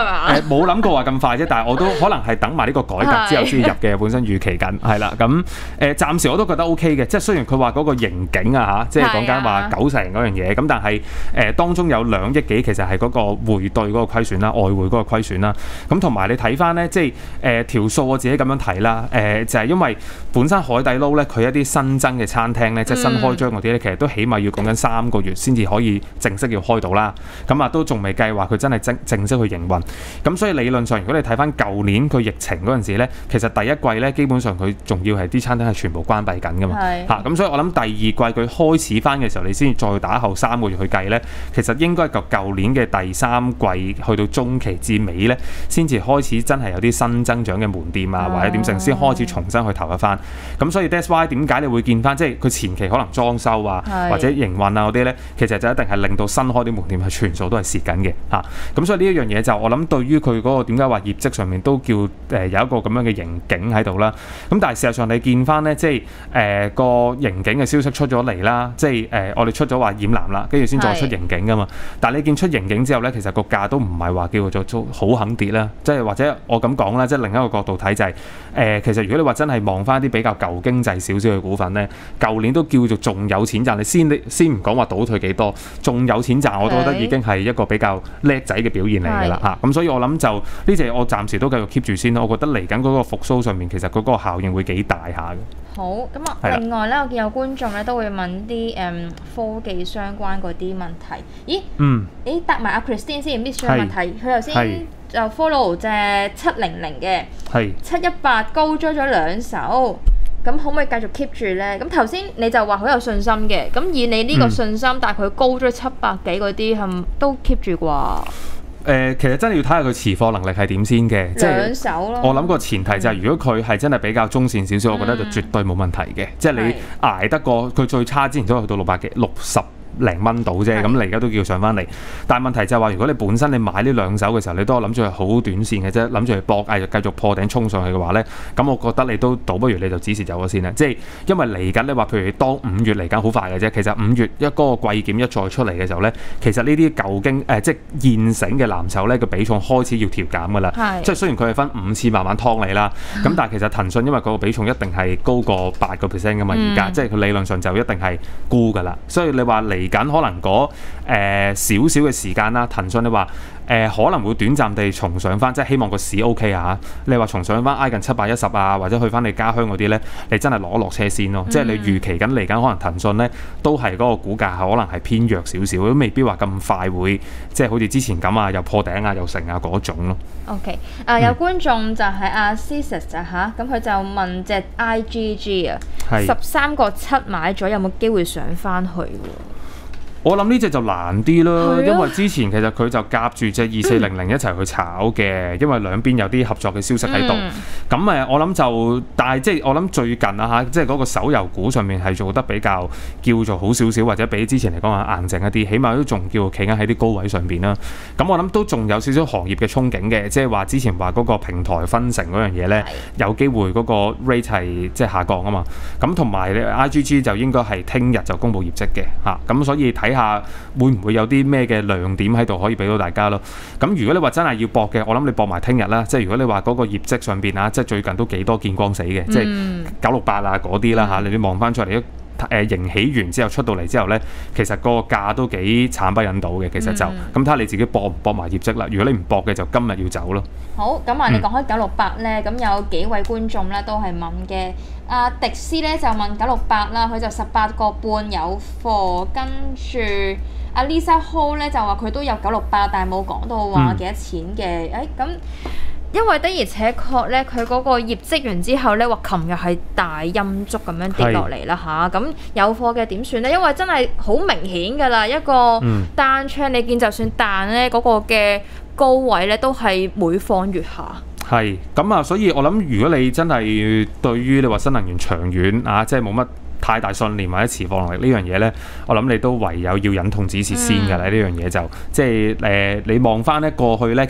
冇諗過話咁快啫，但係我都可能係等埋呢個改革之後先入嘅，本身預期緊係啦。咁暫時我都覺得 OK 嘅，即係雖然佢話嗰個盈警啊嚇，即係講緊話90%嗰樣嘢，咁但係當中有2億幾其實係嗰個匯兌嗰個虧損啦，外匯嗰個虧損啦。咁同埋你睇翻咧，即係條數我自己咁樣睇啦，就係因為本身海底撈咧，佢一啲新增嘅餐廳咧，即係新開張嗰啲咧，其實都起碼要講緊3個月先至可以正式要開到啦。咁啊，都仲未計劃佢真係正式去營運。咁所以理論上，如果你睇翻舊年佢疫情嗰陣時咧，其實第一季咧基本上佢仲要係啲餐廳係全部關閉緊噶嘛。嚇，咁所以我諗第二季佢開始翻嘅時候，你先再打後3個月去計咧，其實應該舊年嘅第3季去到中期至尾咧，先至開始真係有啲新增長嘅門店啊，或者點成先開始重新去投入翻。咁所以 that's why 點解你會見翻，即係佢前期可能裝修啊或者營運啊嗰啲咧，其實就一定係令到新開啲門店係全數都係蝕緊嘅嚇。咁所以呢一樣嘢就我諗對於佢嗰個點解話業績上面都叫有一個咁樣嘅盈警喺度啦。咁但係事實上你見翻咧，即係個盈警嘅消息出咗嚟啦，即係我哋出咗話染藍啦，跟住先再出盈警噶嘛。但係你見出盈警之後咧，其實個價都唔係話叫做好肯跌啦。即係或者我咁講啦，即係另一個角度睇就係其實如果你話真係望翻啲比較舊經濟少少嘅股份咧，舊年都叫做仲有錢賺。你先唔講話倒退幾多，仲有錢賺，我都覺得已經係一個比較叻仔嘅表現嚟㗎啦嚇。咁所以我諗就呢隻我暫時都繼續 keep 住先咯。我覺得嚟緊嗰個復甦上面，其實嗰個效應會幾大下嘅。 好，咁啊，另外咧，我見有觀眾咧都會問啲科技相關嗰啲問題。咦？你答埋阿 Christine 先，miss 咗個問題。佢頭先就 follow 隻700嘅，718高追咗2手。咁可唔可以繼續 keep 住咧？咁頭先你就話好有信心嘅，咁以你呢個信心，但係佢高咗700幾嗰啲，係咪都 keep 住啩？ 其實真係要睇下佢持貨能力係點先嘅，即係我諗個前提就係如果佢係真係比較中線少少，我覺得就絕對冇問題嘅。即係你捱得過佢最差之前都去到600幾60零蚊到啫，咁你而家都叫上翻嚟。但係問題就係話，如果你本身你買呢2手嘅時候，你都係諗住係好短線嘅啫，諗住去搏繼續破頂衝上去嘅話咧，咁我覺得你都倒不如你就止蝕走咗先啦。即係因為嚟緊你話，譬如當5月嚟緊好快嘅啫，其實5月嗰個季檢一再出嚟嘅時候咧，其實呢啲舊即係現成嘅藍籌咧個比重開始要調減㗎啦。即係雖然佢係分5次慢慢劏你啦，咁但係其實騰訊因為嗰個比重一定係高過8% 㗎嘛，而家即係佢理論上就一定係沽㗎啦。所以你話嚟緊可能嗰少少嘅時間啦，騰訊你話可能會短暫地重上翻，即係希望個市 OK 啊！你話重上翻挨近710啊，或者去翻你家鄉嗰啲咧，你真係攞落車先咯。即係你預期緊嚟緊可能騰訊咧都係嗰個股價可能係偏弱少少，都未必話咁快會即係好似之前咁啊，又破頂啊，又成啊嗰種咯。 OK， 有觀眾就係阿 Cisus 嚇，咁佢就問隻 IGG 啊，13個7買咗，有冇機會上翻去喎？ 我諗呢隻就難啲咯，因為之前其實佢就夾住隻2400一齊去炒嘅，因為兩邊有啲合作嘅消息喺度。咁我諗就，但係即係我諗最近啊嚇，即係嗰個手遊股上面係做得比較叫做好少少，或者比之前嚟講係硬淨一啲，起碼都仲叫企緊喺啲高位上邊啦。咁我諗都仲有少少行業嘅憧憬嘅，即係話之前話嗰個平台分成嗰樣嘢咧，有機會嗰個 rate 係即係下降啊嘛。咁同埋 IGG 就應該係聽日就公布業績嘅嚇，咁所以睇下會唔會有啲咩嘅亮點喺度可以俾到大家咯。咁如果你話真係要搏嘅，我諗你搏埋聽日啦。即係如果你話嗰個業績上邊啊，即係最近都幾多見光死嘅，即係968啊嗰啲啦嚇，你望翻出嚟盈起完之後出到嚟之後咧，其實個價都幾慘不忍睹嘅。其實就咁睇下你自己搏唔搏埋業績啦。如果你唔搏嘅，就今日要走咯。好，咁你講開968咧，咁有幾位觀眾咧都係問嘅。阿迪斯咧就問968啦，佢就18個半有貨，跟住阿 Lisa Ho 咧就話佢都有968，但係冇講到話幾多錢嘅。咁因為的而且確咧，佢嗰個業績完之後咧，話琴日係大陰燭咁樣跌落嚟啦嚇。咁有貨嘅點算咧？因為真係好明顯㗎啦，一個單窗你見就算彈咧，嗰個嘅高位咧都係每況愈下。係咁啊，所以我諗如果你真係對於你話新能源長遠啊，即係冇乜太大信念或者持貨能力呢樣嘢呢，我諗你都唯有要忍痛止蝕先㗎啦。呢樣嘢就即係你望翻呢過去呢，其實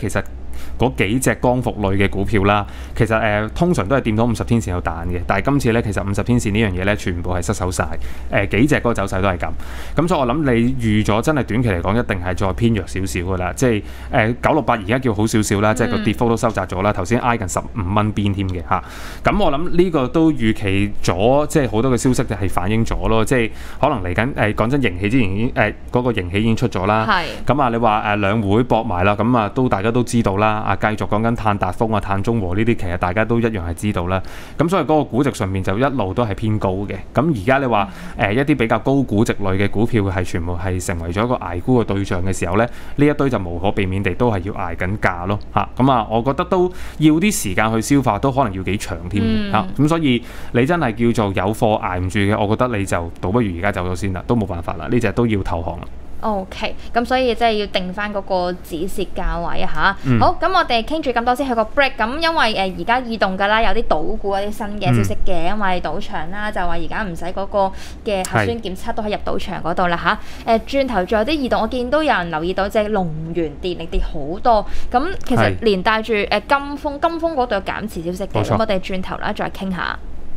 嗰幾隻光伏類嘅股票啦，其實通常都係掂到50天線有彈嘅，但係今次咧其實50天線呢樣嘢咧全部係失守晒，幾隻嗰個走勢都係咁，咁所以我諗你預咗真係短期嚟講一定係再偏弱少少㗎啦，即係968而家叫好少少啦，即係個跌幅都收窄咗啦，頭先挨近15蚊邊添嘅嚇，咁我諗呢個都預期咗，即係好多嘅消息就係反映咗咯，即係可能嚟緊講真盈喜之前已經嗰個盈喜已經出咗啦，咁啊你話兩會搏埋啦，咁啊都大家都知道啦，繼續講緊碳達峰啊、碳中和呢啲，其實大家都一樣係知道啦。咁所以嗰個估值上面就一路都係偏高嘅。咁而家你話一啲比較高估值類嘅股票係全部係成為咗一個捱沽嘅對象嘅時候咧，呢一堆就無可避免地都係要捱緊價咯嚇。咁啊，我覺得都要啲時間去消化，都可能要幾長添嚇。咁所以你真係叫做有貨捱唔住嘅，我覺得你就倒不如而家走咗先啦，都冇辦法啦，呢隻都要投降啦。 OK，咁所以即係要定翻嗰個止蝕價位啊嚇。好，咁我哋傾住咁多先去個 break。咁因為而家異動㗎啦，有啲賭股一啲新嘅消息嘅，因為賭場啦就話而家唔使嗰個嘅核酸檢測都可以入賭場嗰度啦嚇。轉頭仲有啲異動，我見都有人留意到隻龍源電力跌好多。咁其實連帶住金峰嗰度有減持消息嘅，咁我哋轉頭啦再傾下。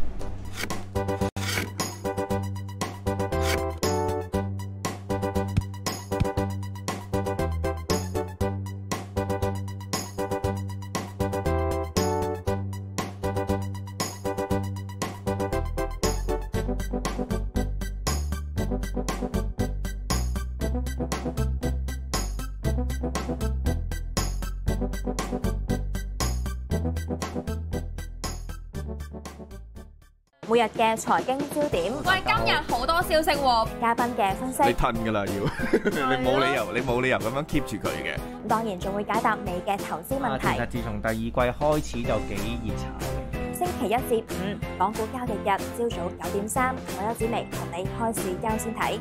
每日嘅財經焦點，喂，今日好多消息喎，嘉賓嘅分析， 你褪㗎啦要，你冇理由咁樣 keep 住佢嘅。 當然仲會解答你嘅投資問題。 其實自從第二季開始就幾熱炒嘅。 星期1至5，港股交易日朝早9點3，我邱子薇同你開市優先睇。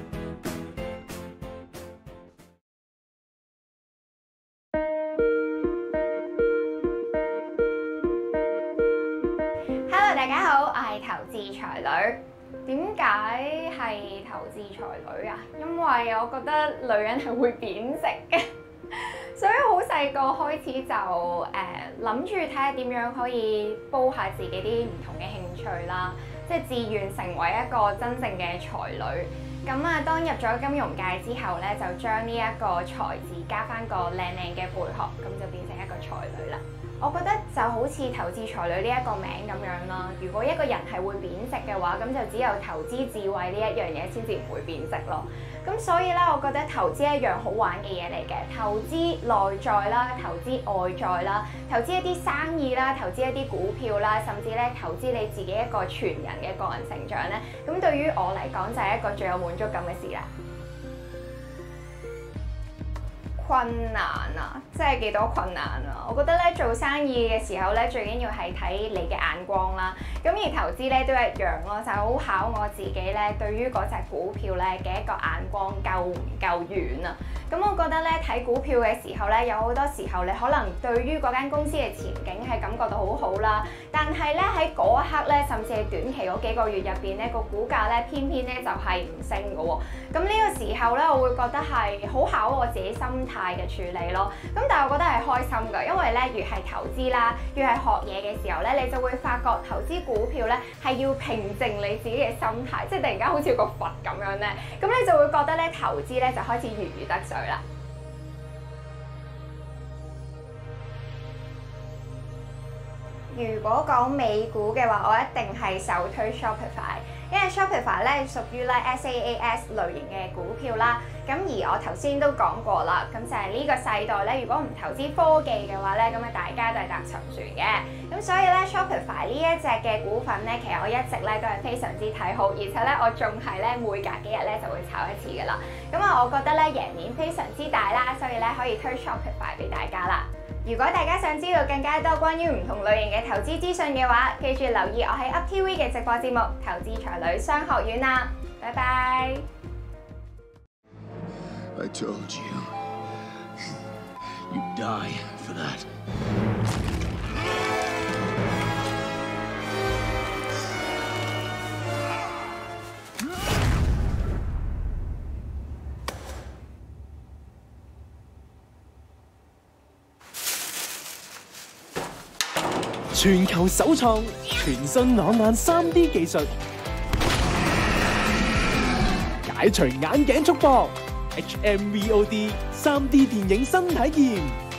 大家好，我係投資才女。點解係投資才女啊？因為我覺得女人係會貶值嘅，所以好細個開始就諗住睇下點樣可以煲下自己啲唔同嘅興趣啦，即係自願成為一個真正嘅才女。咁啊，當入咗金融界之後咧，就將呢一個才字加翻個靚靚嘅貝殼，咁就變成一個才女啦。我覺得就好似投資才女呢一個名咁樣啦。如果一個人係會貶值嘅話，咁就只有投資智慧呢一樣嘢先至唔會貶值咯。咁所以咧，我覺得投資一樣好玩嘅嘢嚟嘅。投資內在啦，投資外在啦，投資一啲生意啦，投資一啲股票啦，甚至咧投資你自己一個全人嘅個人成長咧。咁對於我嚟講就係一個最有滿足感嘅事啦。困難啊，即係幾多困難啊！我覺得咧做生意嘅時候咧，最緊要係睇你嘅眼光啦。咁而投資咧都一樣咯，就係好考我自己咧對於嗰隻股票咧嘅一個眼光夠唔夠遠啊！咁我覺得咧睇股票嘅時候咧，有好多時候你可能對於嗰間公司嘅前景係感覺到好好啦，但係咧喺嗰一刻咧，甚至係短期嗰幾個月入邊咧，個股價咧偏偏咧就係唔升嘅喎。咁呢個時候咧，我會覺得係好考我自己心態嘅處理咯。咁但係我覺得係開心㗎，因為咧越係投資啦，越係學嘢嘅時候咧，你就會發覺投資股票咧係要平靜你自己嘅心態，即係突然間好似個佛咁樣咧，咁你就會覺得咧投資咧就開始如魚得水啦。如果講美股嘅話，我一定係首推 Shopify， 因為 Shopify 咧屬於咧 SaaS 類型嘅股票啦。咁而我頭先都講過啦，咁就係呢個世代咧，如果唔投資科技嘅話咧，咁啊大家都係搭沉船嘅。咁所以咧 Shopify 呢一隻嘅股份咧，其實我一直咧都係非常之睇好，而且咧我仲係咧每隔幾日咧就會炒一次噶啦。咁啊，我覺得咧贏面非常之大啦，所以咧可以推 Shopify 俾大家啦。如果大家想知道更加多關於唔同類型嘅投資資訊嘅話，記住留意我喺 UpTV 嘅直播節目《投資才女商學院》啦，拜拜。 I told you, you'd die for that. 全球首創全新朗眼 3D 技術，解除眼鏡束縛 ，HMVOD 3D 電影新體驗。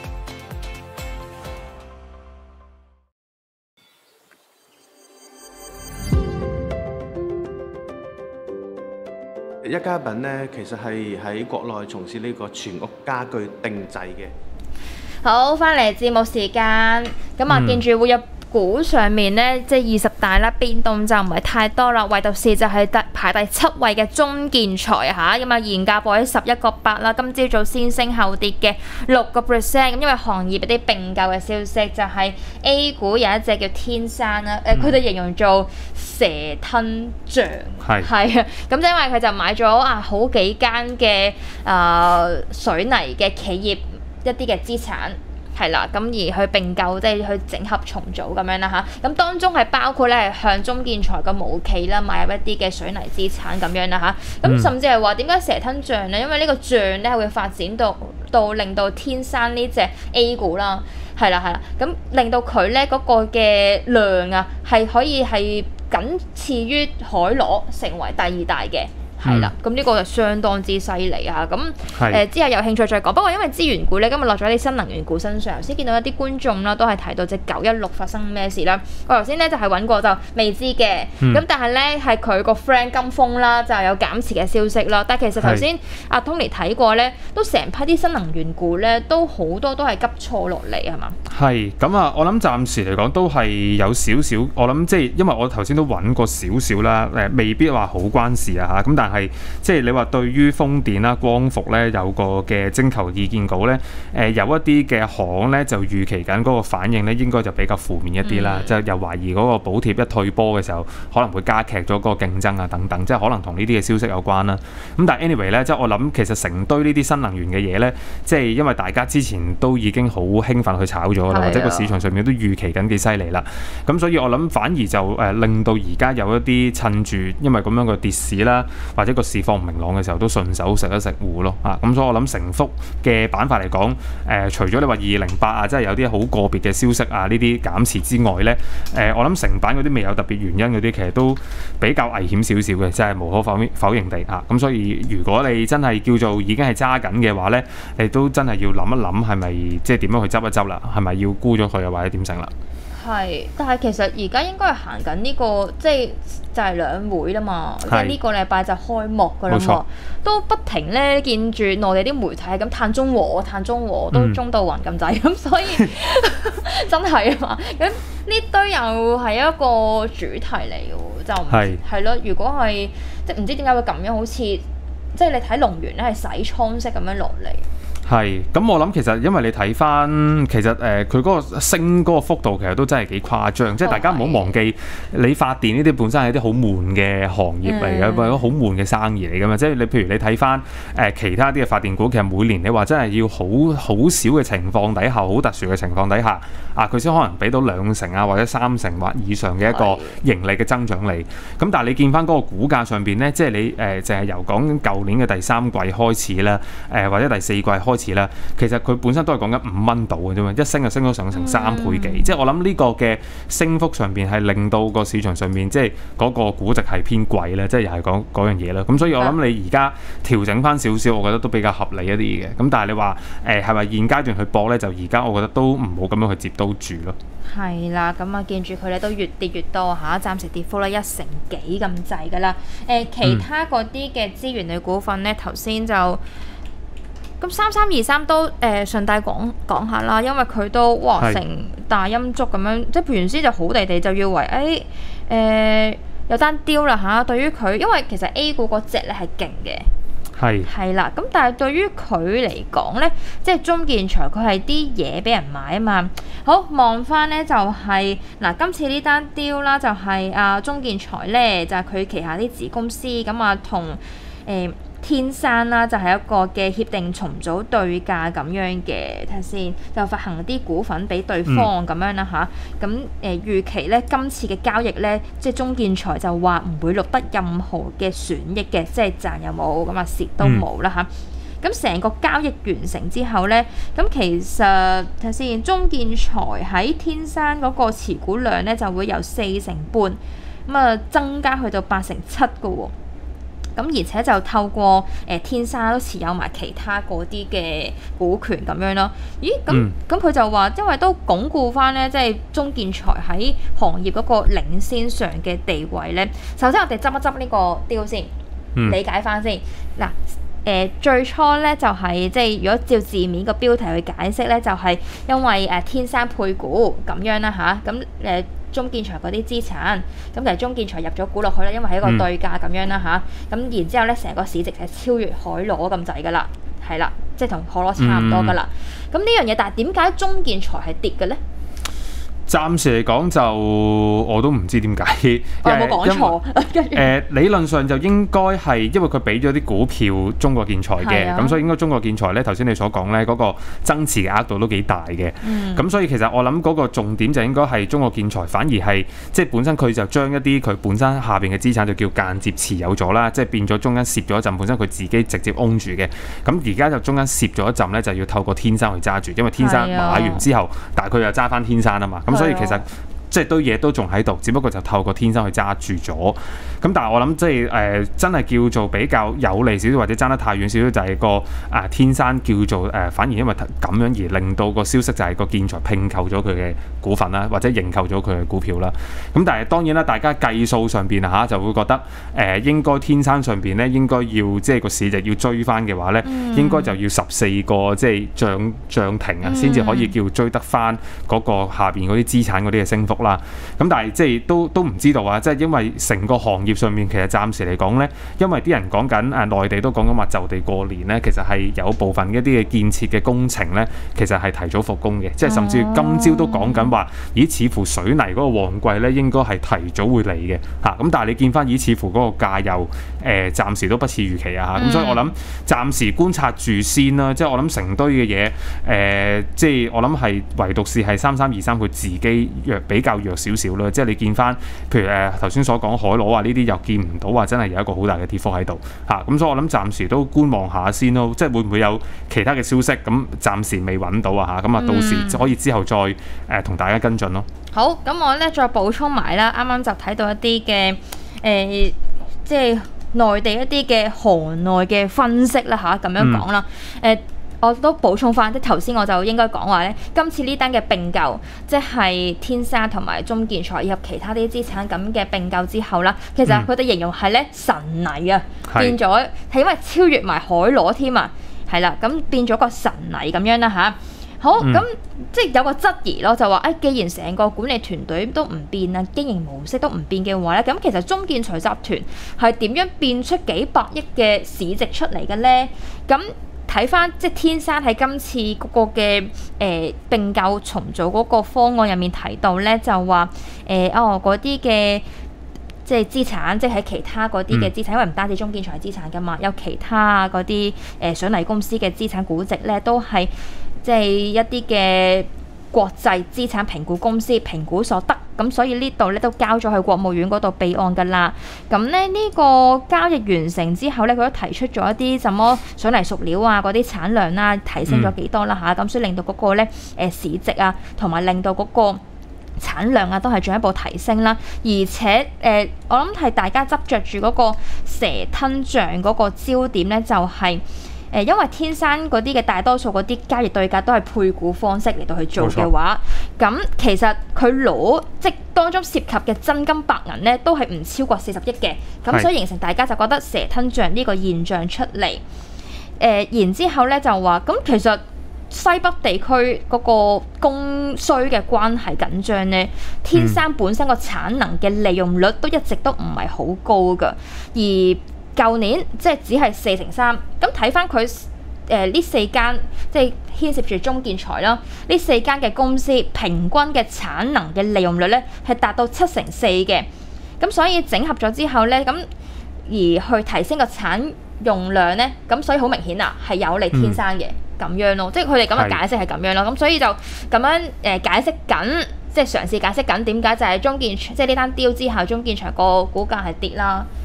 一家品咧，其實係喺國內從事呢個全屋家具定製嘅。 好，翻嚟節目時間，咁啊，見住活躍股上面咧，即係20大啦，變動就唔係太多啦。唯獨是就係排第7位嘅中建材嚇，咁啊現價報喺11.8啦。今朝早先升後跌嘅6%，咁因為行業有啲並購嘅消息，就係 A 股有一隻叫天山啦，佢哋形容做蛇吞象，係啊，咁就因為佢就買咗好幾間嘅水泥嘅企業一啲嘅資產。係啦，咁而去並購，即係去整合重組咁樣啦嚇。咁當中係包括咧係向中建材嘅母企啦買入一啲嘅水泥資產咁樣啦嚇。咁甚至係話點解蛇吞象咧？因為呢個象咧係會發展到令到天山呢隻 A 股啦，係啦，咁令到佢咧嗰個嘅量係可以係僅次於海螺，成為第2大嘅。係啦，咁呢個就相當之犀利啊！咁之後有興趣再講。不過因為資源股咧，今日落咗啲新能源股身上，頭先見到一啲觀眾啦，都係提到隻916發生咩事啦。我頭先咧就係揾過就未知嘅，咁但係咧係佢個 friend 金峰啦，就有減持嘅消息啦。但係其實頭先阿 Tony 睇過咧，都成批啲新能源股咧，都好多都係急挫落嚟係嘛？係咁啊！我諗暫時嚟講都係有少少，我諗即係因為我頭先都揾過少少啦，未必話好關事啊嚇。咁但係即係你話對於風電啦、光伏咧有個嘅徵求意見稿咧，有一啲嘅行咧就預期緊嗰個反應咧應該就比較負面一啲啦，就又懷疑嗰個補貼一退波嘅時候，可能會加劇咗嗰個競爭啊等等，即係可能同呢啲嘅消息有關啦。咁但係 anyway 咧，即係我諗其實成堆呢啲新能源嘅嘢咧，即係因為大家之前都已經好興奮去炒咗啦，或者個市場上面都預期緊幾犀利啦。咁所以我諗反而就令到而家有一啲趁住因為咁樣嘅跌市啦，或者個市況唔明朗嘅時候，都順手食一食糊咯啊！咁所以我諗成幅嘅板塊嚟講，除咗你話208即係有啲好個別嘅消息呢啲減持之外咧，我諗成板嗰啲未有特別原因嗰啲，其實都比較危險少少嘅，即係無可否認地嚇。咁所以如果你真係叫做已經係揸緊嘅話咧，你都真係要諗一諗係咪即係點樣去執一執啦？係咪要沽咗佢啊，或者點成啦？ 係，但係其實而家應該係行緊呢個，即係就係兩會啦嘛，即係呢個禮拜就開幕噶啦嘛，都不停咧見住內地啲媒體係咁嘆中和都中到暈咁滯，咁所以真係啊嘛，咁呢堆又係一個主題嚟嘅喎，就係咯，如果係即係唔知點解會咁樣，好似即係你睇龍源咧係洗倉式咁樣落嚟。 係，咁我諗其實因為你睇翻，其實佢嗰個升嗰個幅度其實都真係幾誇張，即係大家唔好忘記，你發電呢啲本身係啲好悶嘅行業嚟嘅，或者好悶嘅生意嚟㗎嘛。即係你譬如你睇翻其他啲嘅發電股，其實每年你話真係要好少嘅情況底下，好特殊嘅情況底下，佢先可能俾到2成或者3成或以上嘅一個盈利嘅增長嚟。咁但係你見翻嗰個股價上邊咧，即係你淨係由講舊年嘅第3季開始啦，或者第4季開始啦，其實佢本身都係講緊5蚊度嘅啫嘛，一升就升咗上成3倍幾，即係我諗呢個嘅升幅上邊係令到個市場上面即係嗰個估值係偏貴咧，即係又係講嗰樣嘢啦。咁所以我諗你而家調整翻少少，我覺得都比較合理一啲嘅。咁但係你話係咪現階段去搏咧？就而家我覺得都唔好咁樣去接刀住咯。係啦， 咁見住佢咧都越跌越多嚇，暫時跌幅咧1成幾咁滯㗎啦。其他嗰啲嘅資源類股份咧，頭先就咁3323都順帶講下啦，因為佢都成大陰燭咁樣，即係原先就好地地就以為有單丟啦嚇。對於佢，因為其實 A 股嗰隻咧係勁嘅。係啦，咁但係對於佢嚟講咧，即係中建材佢係啲嘢俾人買啊嘛。好，望翻咧就係今次呢單 deal 啦，就係中建材咧，就係佢旗下啲子公司咁同天山啦，就係一個嘅協定重組對價咁樣嘅，睇下先，就發行啲股份俾對方咁樣啦嚇。咁預期咧今次嘅交易咧，即係中建材就話唔會錄得任何嘅損益嘅，即係賺又冇，咁蝕都冇啦嚇。 咁成個交易完成之後咧，咁其實睇下先，中建材喺天山嗰個持股量咧就會由4.5%咁啊增加去到8.7%嘅喎。咁而且就透過天山都持有埋其他嗰啲嘅股權咁樣咯。咦？咁佢就話，因為都鞏固翻咧，即係中建材喺行業嗰個領先上嘅地位咧。首先我哋執一執呢個雕先，理解翻先嗱。最初咧就係即係如果照字面個標題去解釋咧，就係因為天山配股咁樣啦吓，咁中建材嗰啲資產，咁其實中建材入咗股落去啦，因為係一個對價咁樣啦吓，咁然之後咧成個市值係超越海螺咁滯噶啦，係啦，即係同海螺差唔多噶啦。咁呢樣嘢，但係點解中建材係跌嘅咧？ 暫時嚟講就我都唔知點解， 我有冇講錯？ 理論上就應該係因為佢俾咗啲股票中國建材嘅，咁所以應該中國建材咧頭先你所講咧嗰個增持嘅額度都幾大嘅，咁所以其實我諗嗰個重點就應該係中國建材反而係即係本身佢就將一啲佢本身下邊嘅資產就叫間接持有咗啦，即係變咗中間攝咗一陣，本身佢自己直接 own 住嘅，咁而家就中間攝咗一陣咧就要透過天山去揸住，因為天山買完之後，但係佢又揸翻天山啊嘛。所以其實即係堆嘢都仲喺度，只不過就透過天山去揸住咗。咁但係我諗即係真係叫做比較有利少少，或者爭得太遠少少，就係個天山叫做反而因為咁樣而令到個消息就係個建材併購咗佢嘅股份啦，或者認購咗佢嘅股票啦。咁但係當然啦，大家計數上邊嚇就會覺得應該天山上邊咧應該要即係個市值要追翻嘅話咧，應該就要14個即係漲停啊，先至可以叫追得翻嗰個下邊嗰啲資產嗰啲嘅升幅啦。咁但係即係都唔知道啊，即係因為成個行業上面其實暫時嚟講咧，因為啲人講緊內地都講緊話就地過年咧，其實係有部分一啲嘅建設嘅工程咧，其實係提早復工嘅，即係甚至今朝都講緊話，咦似乎水泥嗰個旺季咧應該係提早會嚟嘅嚇。咁但係你見翻咦似乎嗰個價又暫時都不似預期啊嚇。咁所以我諗暫時觀察住先啦，即係我諗成堆嘅嘢即係我諗係唯獨是係3323佢自己比較弱少少啦。即係你見翻譬如頭先所講海螺啊呢啲又見唔到話真係有一個好大嘅跌幅喺度嚇。咁所以我諗暫時都觀望下先咯，即係會唔會有其他嘅消息？咁暫時未揾到啊嚇。咁啊到時可以之後再同大家跟進咯。 好，咁我咧再補充埋啦，啱啱就睇到一啲嘅即係內地一啲嘅行內嘅分析啦嚇，咁樣講啦，我都補充翻，即係頭先我就應該講話咧，今次呢單嘅併購，即係天山同埋中建材以及其他啲資產咁嘅併購之後啦，其實佢哋形容係咧神泥啊，變咗係因為超越埋海螺添啊，係啦，咁變咗個神泥咁樣啦嚇。好，咁即係有個質疑咯，就話既然成個管理團隊都唔變啊，經營模式都唔變嘅話咧，咁其實中建材集團係點樣變出幾百億嘅市值出嚟嘅咧？咁睇翻即係天山喺今次嗰個嘅併購重組嗰個方案入面提到咧，就話嗰啲嘅即係資產，即係喺其他嗰啲嘅資產，因為唔單止中建材資產噶嘛，有其他嗰啲水泥公司嘅資產估值咧，都係即係一啲嘅國際資產評估公司評估所得，咁所以呢度咧都交咗去國務院嗰度備案㗎啦。咁咧呢個交易完成之後咧，佢都提出咗一啲什麼水泥屬料啊嗰啲產量啦，提升咗幾多啦嚇，咁所以令到嗰個咧市值啊，同埋令到嗰個產量啊都係進一步提升啦。而且我諗係大家執着住嗰個蛇吞象嗰個焦點咧，就係因為天山嗰啲嘅大多數嗰啲交易對價都係配股方式嚟到去做嘅話，咁其實佢即當中涉及嘅真金白銀咧，都係唔超過40億嘅，咁所以形成大家就覺得蛇吞象呢個現象出嚟。然之後咧就話，咁其實西北地區嗰個供需嘅關係緊張咧，天山本身個產能嘅利用率都一直都唔係好高㗎，而舊年即係只係43%，咁睇翻佢呢4間即係牽涉住中建材啦，呢4間嘅公司平均嘅產能嘅利用率咧係達到74%嘅，咁所以整合咗之後咧，咁而去提升個產用量咧，咁所以好明顯啊係有利天山嘅咁樣咯，即係佢哋咁嘅解釋係咁樣咯，咁所以就咁樣解釋緊，即係嘗試解釋緊點解就係中建即係呢單 deal 之後，中建材個股價係跌啦。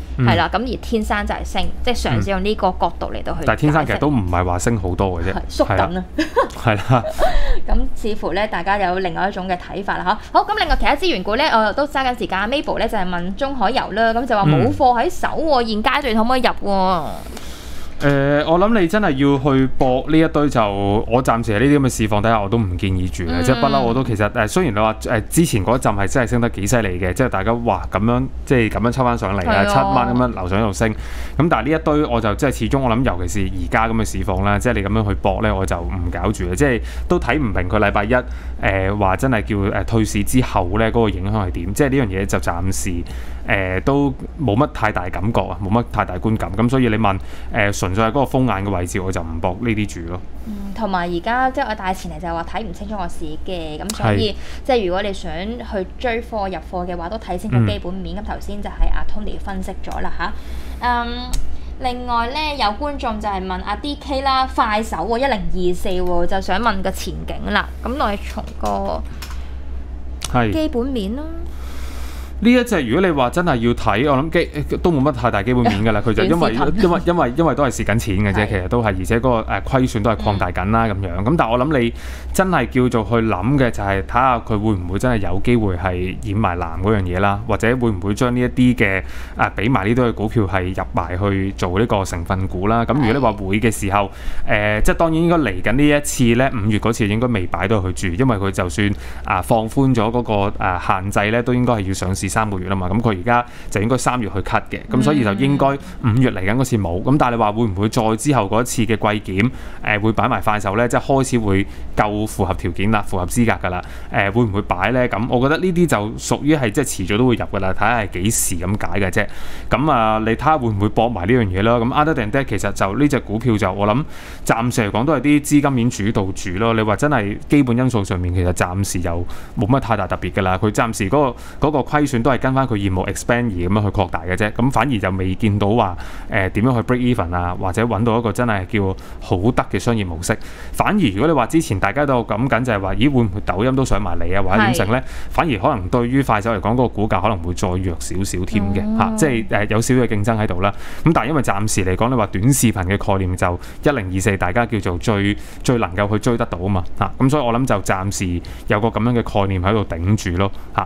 係啦。咁而天生就係升，即係嘗試用呢個角度嚟到去。 但係天生其實都唔係話升好多嘅啫， 縮緊啊。 係啦。 咁似乎咧，大家有另外一種嘅睇法啦嚇。好，咁另外其他資源股咧，我都揸緊時間。Mabel 咧就係問中海油啦，咁就話冇貨喺手喎，現階段可唔可以入喎？ 我諗你真係要去搏呢一堆就，我暫時喺呢啲咁嘅市況底下，我都唔建議住嘅。即係不嬲我都其實雖然你話之前嗰陣係真係升得幾犀利嘅，即係大家哇咁樣即係咁樣抽翻上嚟啊，7蚊咁樣流上喺度升。咁但係呢一堆我就即係始終我諗，尤其是而家咁嘅市況啦，即係你咁樣去搏咧，我就唔搞住嘅。即係都睇唔明佢禮拜一話真係叫退市之後咧嗰個影響係點。即係呢樣嘢就暫時都冇乜太大感覺啊，冇乜太大觀感。咁所以你問純粹係嗰個風眼嘅位置，我就唔搏呢啲住咯。 同埋而家即係我大前提就係話睇唔清楚個市嘅，咁所以即係如果你想去追貨入貨嘅話，都睇清楚基本面。咁頭先就係阿 Tony 分析咗啦嚇。另外咧有觀眾就係問阿 DK 啦，快手喎1024喎，就想問個前景啦。咁我哋從個基本面咯。 呢一隻如果你話真係要睇，我諗都冇乜太大基本面㗎啦。佢就因為都係蝕緊錢嘅啫，其實都係，而且嗰個虧損都係擴大緊啦咁樣。咁但係我諗你真係叫做去諗嘅就係睇下佢會唔會真係有機會係染埋藍嗰樣嘢啦，或者會唔會將呢一啲嘅俾埋呢堆嘅股票係入埋去做呢個成分股啦。咁如果你話會嘅時候，即係當然應該嚟緊呢一次咧5月嗰次應該未擺到去住，因為佢就算放寬咗嗰個限制咧，都應該係要上市3個月啦嘛，咁佢而家就應該3月去 cut 嘅，咁所以就應該5月嚟緊嗰次冇，咁但係你話會唔會再之後嗰一次嘅季檢會擺埋快手咧？即係開始會夠符合條件啦，符合資格㗎啦，會唔會擺咧？咁我覺得呢啲就屬於係即係遲早都會入㗎啦，睇下係幾時咁解嘅啫。咁你睇下會唔會搏埋呢樣嘢咯？咁 other than that 其實就呢隻股票就我諗暫時嚟講都係啲資金面主導住咯。你話真係基本因素上面其實暫時又冇乜太大特別㗎啦。佢暫時嗰個虧損都係跟翻佢業務 expand 而咁樣去擴大嘅啫，咁反而就未見到話點樣去 break even 啊，或者揾到一個真係叫好得嘅商業模式。反而如果你話之前大家都有咁緊就係話，咦會唔會抖音都上埋嚟啊，或者點成咧？反而可能對於快手嚟講，嗰個股價可能會再弱少少添嘅嚇，即係有少少嘅競爭喺度啦。咁但係因為暫時嚟講，你話短視頻嘅概念就1024，大家叫做最能夠去追得到啊嘛嚇，咁所以我諗就暫時有個咁樣嘅概念喺度頂住咯嚇。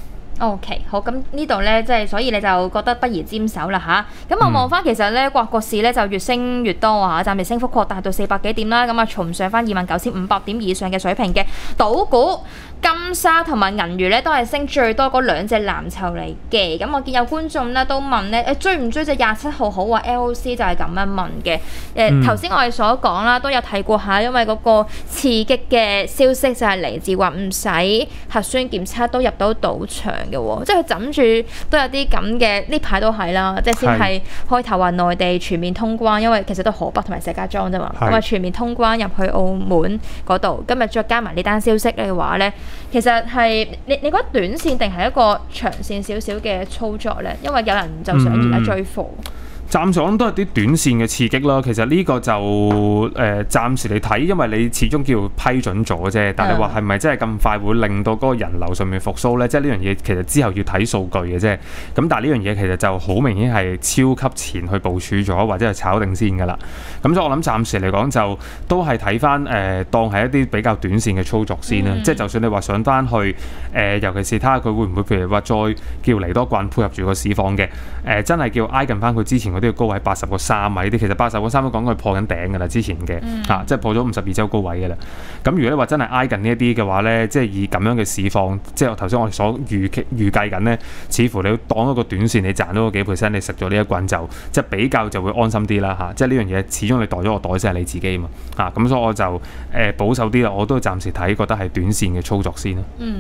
OK， 好，咁呢度咧，即係所以你就覺得不宜沾手啦嚇。咁我望翻其實咧，個市咧就越升越多啊，暫時升幅擴大到400幾點啦。咁啊，重上翻29,500點以上嘅水平嘅賭股。金沙同埋銀娛咧都係升最多嗰兩隻藍籌嚟嘅。咁我見有觀眾咧都問咧，追唔追隻27號好啊 ？LOC 就係咁樣問嘅。頭先我哋所講啦，都有提過下，因為嗰個刺激嘅消息就係嚟自話唔使核酸檢測都入到賭場嘅喎，即係佢枕住都有啲咁嘅，呢排都係啦，即係先係開頭話內地全面通關，因為其實都河北同埋石家莊啫嘛，咁啊全面通關入去澳門嗰度，今日再加埋呢單消息嘅話咧。其實係你覺得短線定係一個長線少少嘅操作呢？因為有人就想而家追貨。 暫時我諗都係啲短線嘅刺激啦。其實呢個就暫時嚟睇，因為你始終叫批准咗啫。但係你話係咪真係咁快會令到嗰個人流上面復甦呢？即係呢樣嘢其實之後要睇數據嘅啫。咁但係呢樣嘢其實就好明顯係超級前去部署咗，或者係炒定先㗎啦。咁所以我諗暫時嚟講就都係睇翻當係一啲比較短線嘅操作先啦。即係就算你話上翻去尤其是睇下佢會唔會譬如話再叫嚟多棍配合住個市況嘅真係叫挨近翻佢之前嗰啲高位80個3啊，呢啲其實80個3都講佢破緊頂㗎啦，之前嘅即係破咗52週高位㗎啦。咁如果你話真係挨近呢一啲嘅話咧，即係以咁樣嘅市況，即係頭先我哋所預計緊咧，似乎你當一個短線你賺到個幾 %，你食咗呢一棍就即係比較就會安心啲啦嚇。即係呢樣嘢始終你袋咗個袋先係你自己嘛嚇，咁所以我就保守啲啦，我都暫時睇覺得係短線嘅操作先啦。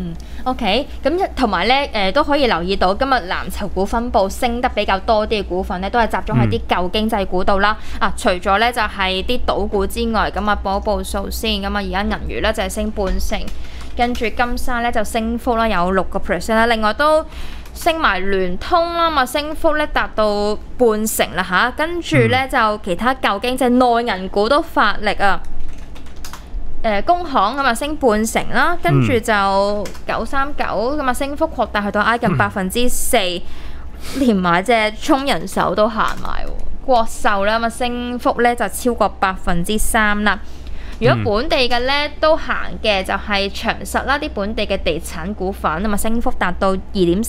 OK， 咁同埋咧都可以留意到今日藍籌股分佈升得比較多啲嘅股份咧，都係集中喺啲舊經濟股度啦。除咗咧就係啲賭股之外，咁啊報數先。咁啊而家銀娛咧就係升半成，跟住金沙咧就升幅啦有6%啦。另外都升埋聯通啦，嘛升幅咧達到半成啦嚇。跟住咧就其他舊經濟內銀股都發力啊。工行咁啊升半成啦，跟住就939咁啊升幅擴大去到挨近4%。 連埋隻中人壽都行埋喎，國壽啦，咁啊升幅咧就超過3%啦。如果本地嘅咧都行嘅就係長實啦，啲本地嘅地產股份咁啊升幅達到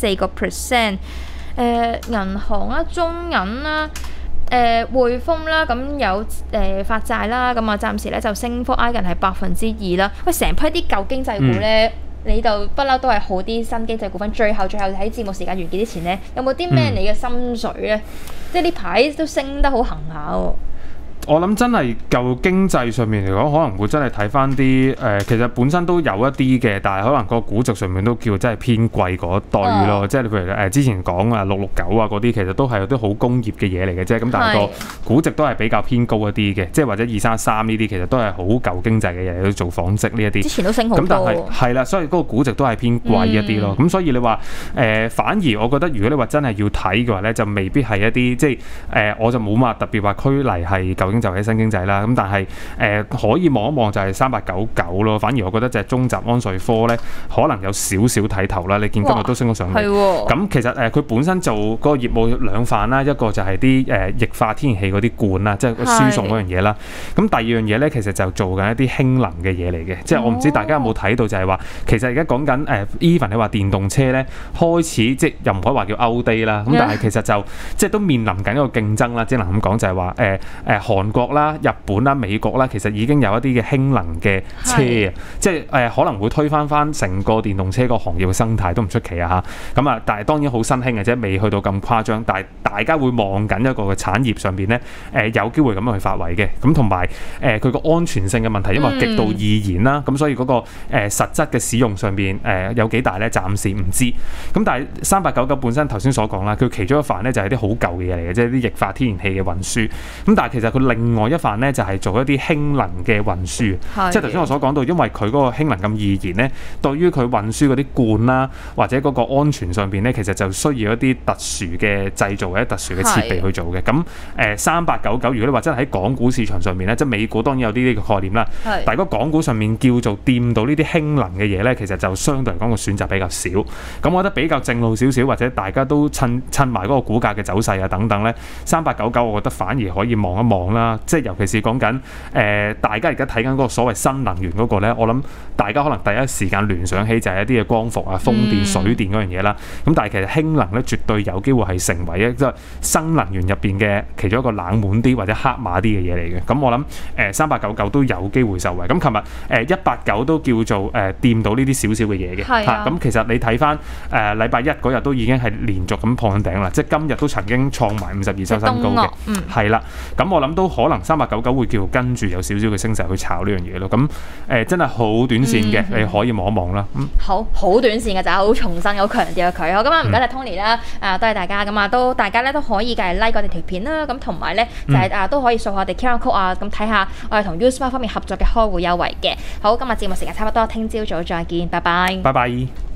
2.4%。銀行啦、中銀啦、匯豐啦，咁有發債啦，咁啊暫時咧就升幅挨近係2%啦。喂，成批啲舊經濟股咧，你就不嬲都係好啲新經濟股份。最後喺節目時間完結之前咧，有冇啲咩你嘅心水咧？即係呢排都升得好行下喎。 我諗真係舊經濟上面嚟講，可能會真係睇翻啲其實本身都有一啲嘅，但係可能個估值上面都叫真係偏貴嗰堆咯。即係你譬如之前講啊669啊嗰啲，其實都係有啲好工業嘅嘢嚟嘅啫。咁但係個估值都係比較偏高一啲嘅，即係或者233呢啲其實都係好舊經濟嘅嘢，去做紡織呢一啲。之前都升好多。咁但係係啦，所以嗰個估值都係偏貴一啲咯。咁所以你話反而我覺得如果你話真係要睇嘅話咧，就未必係一啲即係我就冇乜特別話拘泥係舊經濟或者新經濟啦。咁但係可以望一望就係3899咯。反而我覺得隻中集安瑞科咧，可能有少少睇頭啦。你見今日都升咗上嚟。咁其實佢本身做嗰個業務兩範啦，一個就係啲液化天然氣嗰啲罐啦，即係輸送嗰樣嘢啦。咁第二樣嘢咧，其實就做緊一啲氫能嘅嘢嚟嘅。即係我唔知大家有冇睇到，就係話其實而家講緊even 你話電動車咧開始即係又唔可以話叫 outdate 啦。咁但係其實就即係都面臨緊一個競爭啦。即係能咁講就係話韓國啦、日本啦、美國啦，其實已經有一啲嘅氫能嘅車啊，即係可能會推翻成個電動車個行業嘅生態都唔出奇啊嚇。咁啊，但係當然好新興嘅啫，未去到咁誇張。但係大家會望緊一個嘅產業上邊咧，有機會咁樣去發圍嘅。咁同埋佢個安全性嘅問題，因為極度易燃啦，咁所以嗰個實質嘅使用上邊有幾大咧，暫時唔知。咁但係3899本身頭先所講啦，佢其中一範咧就係啲好舊嘅嘢嚟嘅，即係啲液化天然氣嘅運輸。咁但係其實佢另外一範咧就係做一啲氫能嘅運輸，即係頭先我所講到，因為佢嗰個氫能咁易燃咧，對於佢運輸嗰啲罐啦，或者嗰個安全上邊咧，其實就需要一啲特殊嘅製造或者特殊嘅設備去做嘅。咁3899，如果你話真係喺港股市場上面咧，即係美股當然有啲呢個概念啦，但係如果港股上面叫做掂到呢啲氫能嘅嘢咧，其實就相對嚟講個選擇比較少。咁我覺得比較正路少少，或者大家都趁埋嗰個股價嘅走勢啊等等咧，3899我覺得反而可以望一望啦。即係尤其是講緊大家而家睇緊嗰個所謂新能源嗰個咧，我諗大家可能第一時間聯想起就係一啲嘅光伏啊、風電、水電嗰樣嘢啦。咁但係其實氫能咧絕對有機會係成為即係新能源入邊嘅其中一個冷門啲或者黑馬啲嘅嘢嚟嘅。咁我諗3899都有機會受惠。咁琴日189都叫做掂到呢啲少少嘅嘢嘅嚇。咁其實你睇翻禮拜一嗰日都已經係連續咁破緊頂啦，即係今日都曾經創埋52周新高嘅，係啦。咁我諗都可能3899會叫跟住有少少嘅升勢去炒呢樣嘢咯。咁真係好短線嘅，你可以望一望啦。 好短線嘅就好重新好強調佢。好，咁啊唔該晒 Tony 啦，多謝大家。咁啊大家咧都可以繼續 like 我哋條片啦。咁同埋咧就係都可以掃下我哋 QR code 啊，咁睇下我哋同 U Smart 方面合作嘅開戶優惠嘅。好，今日節目時間差唔多，聽朝早再見，拜拜。 拜拜。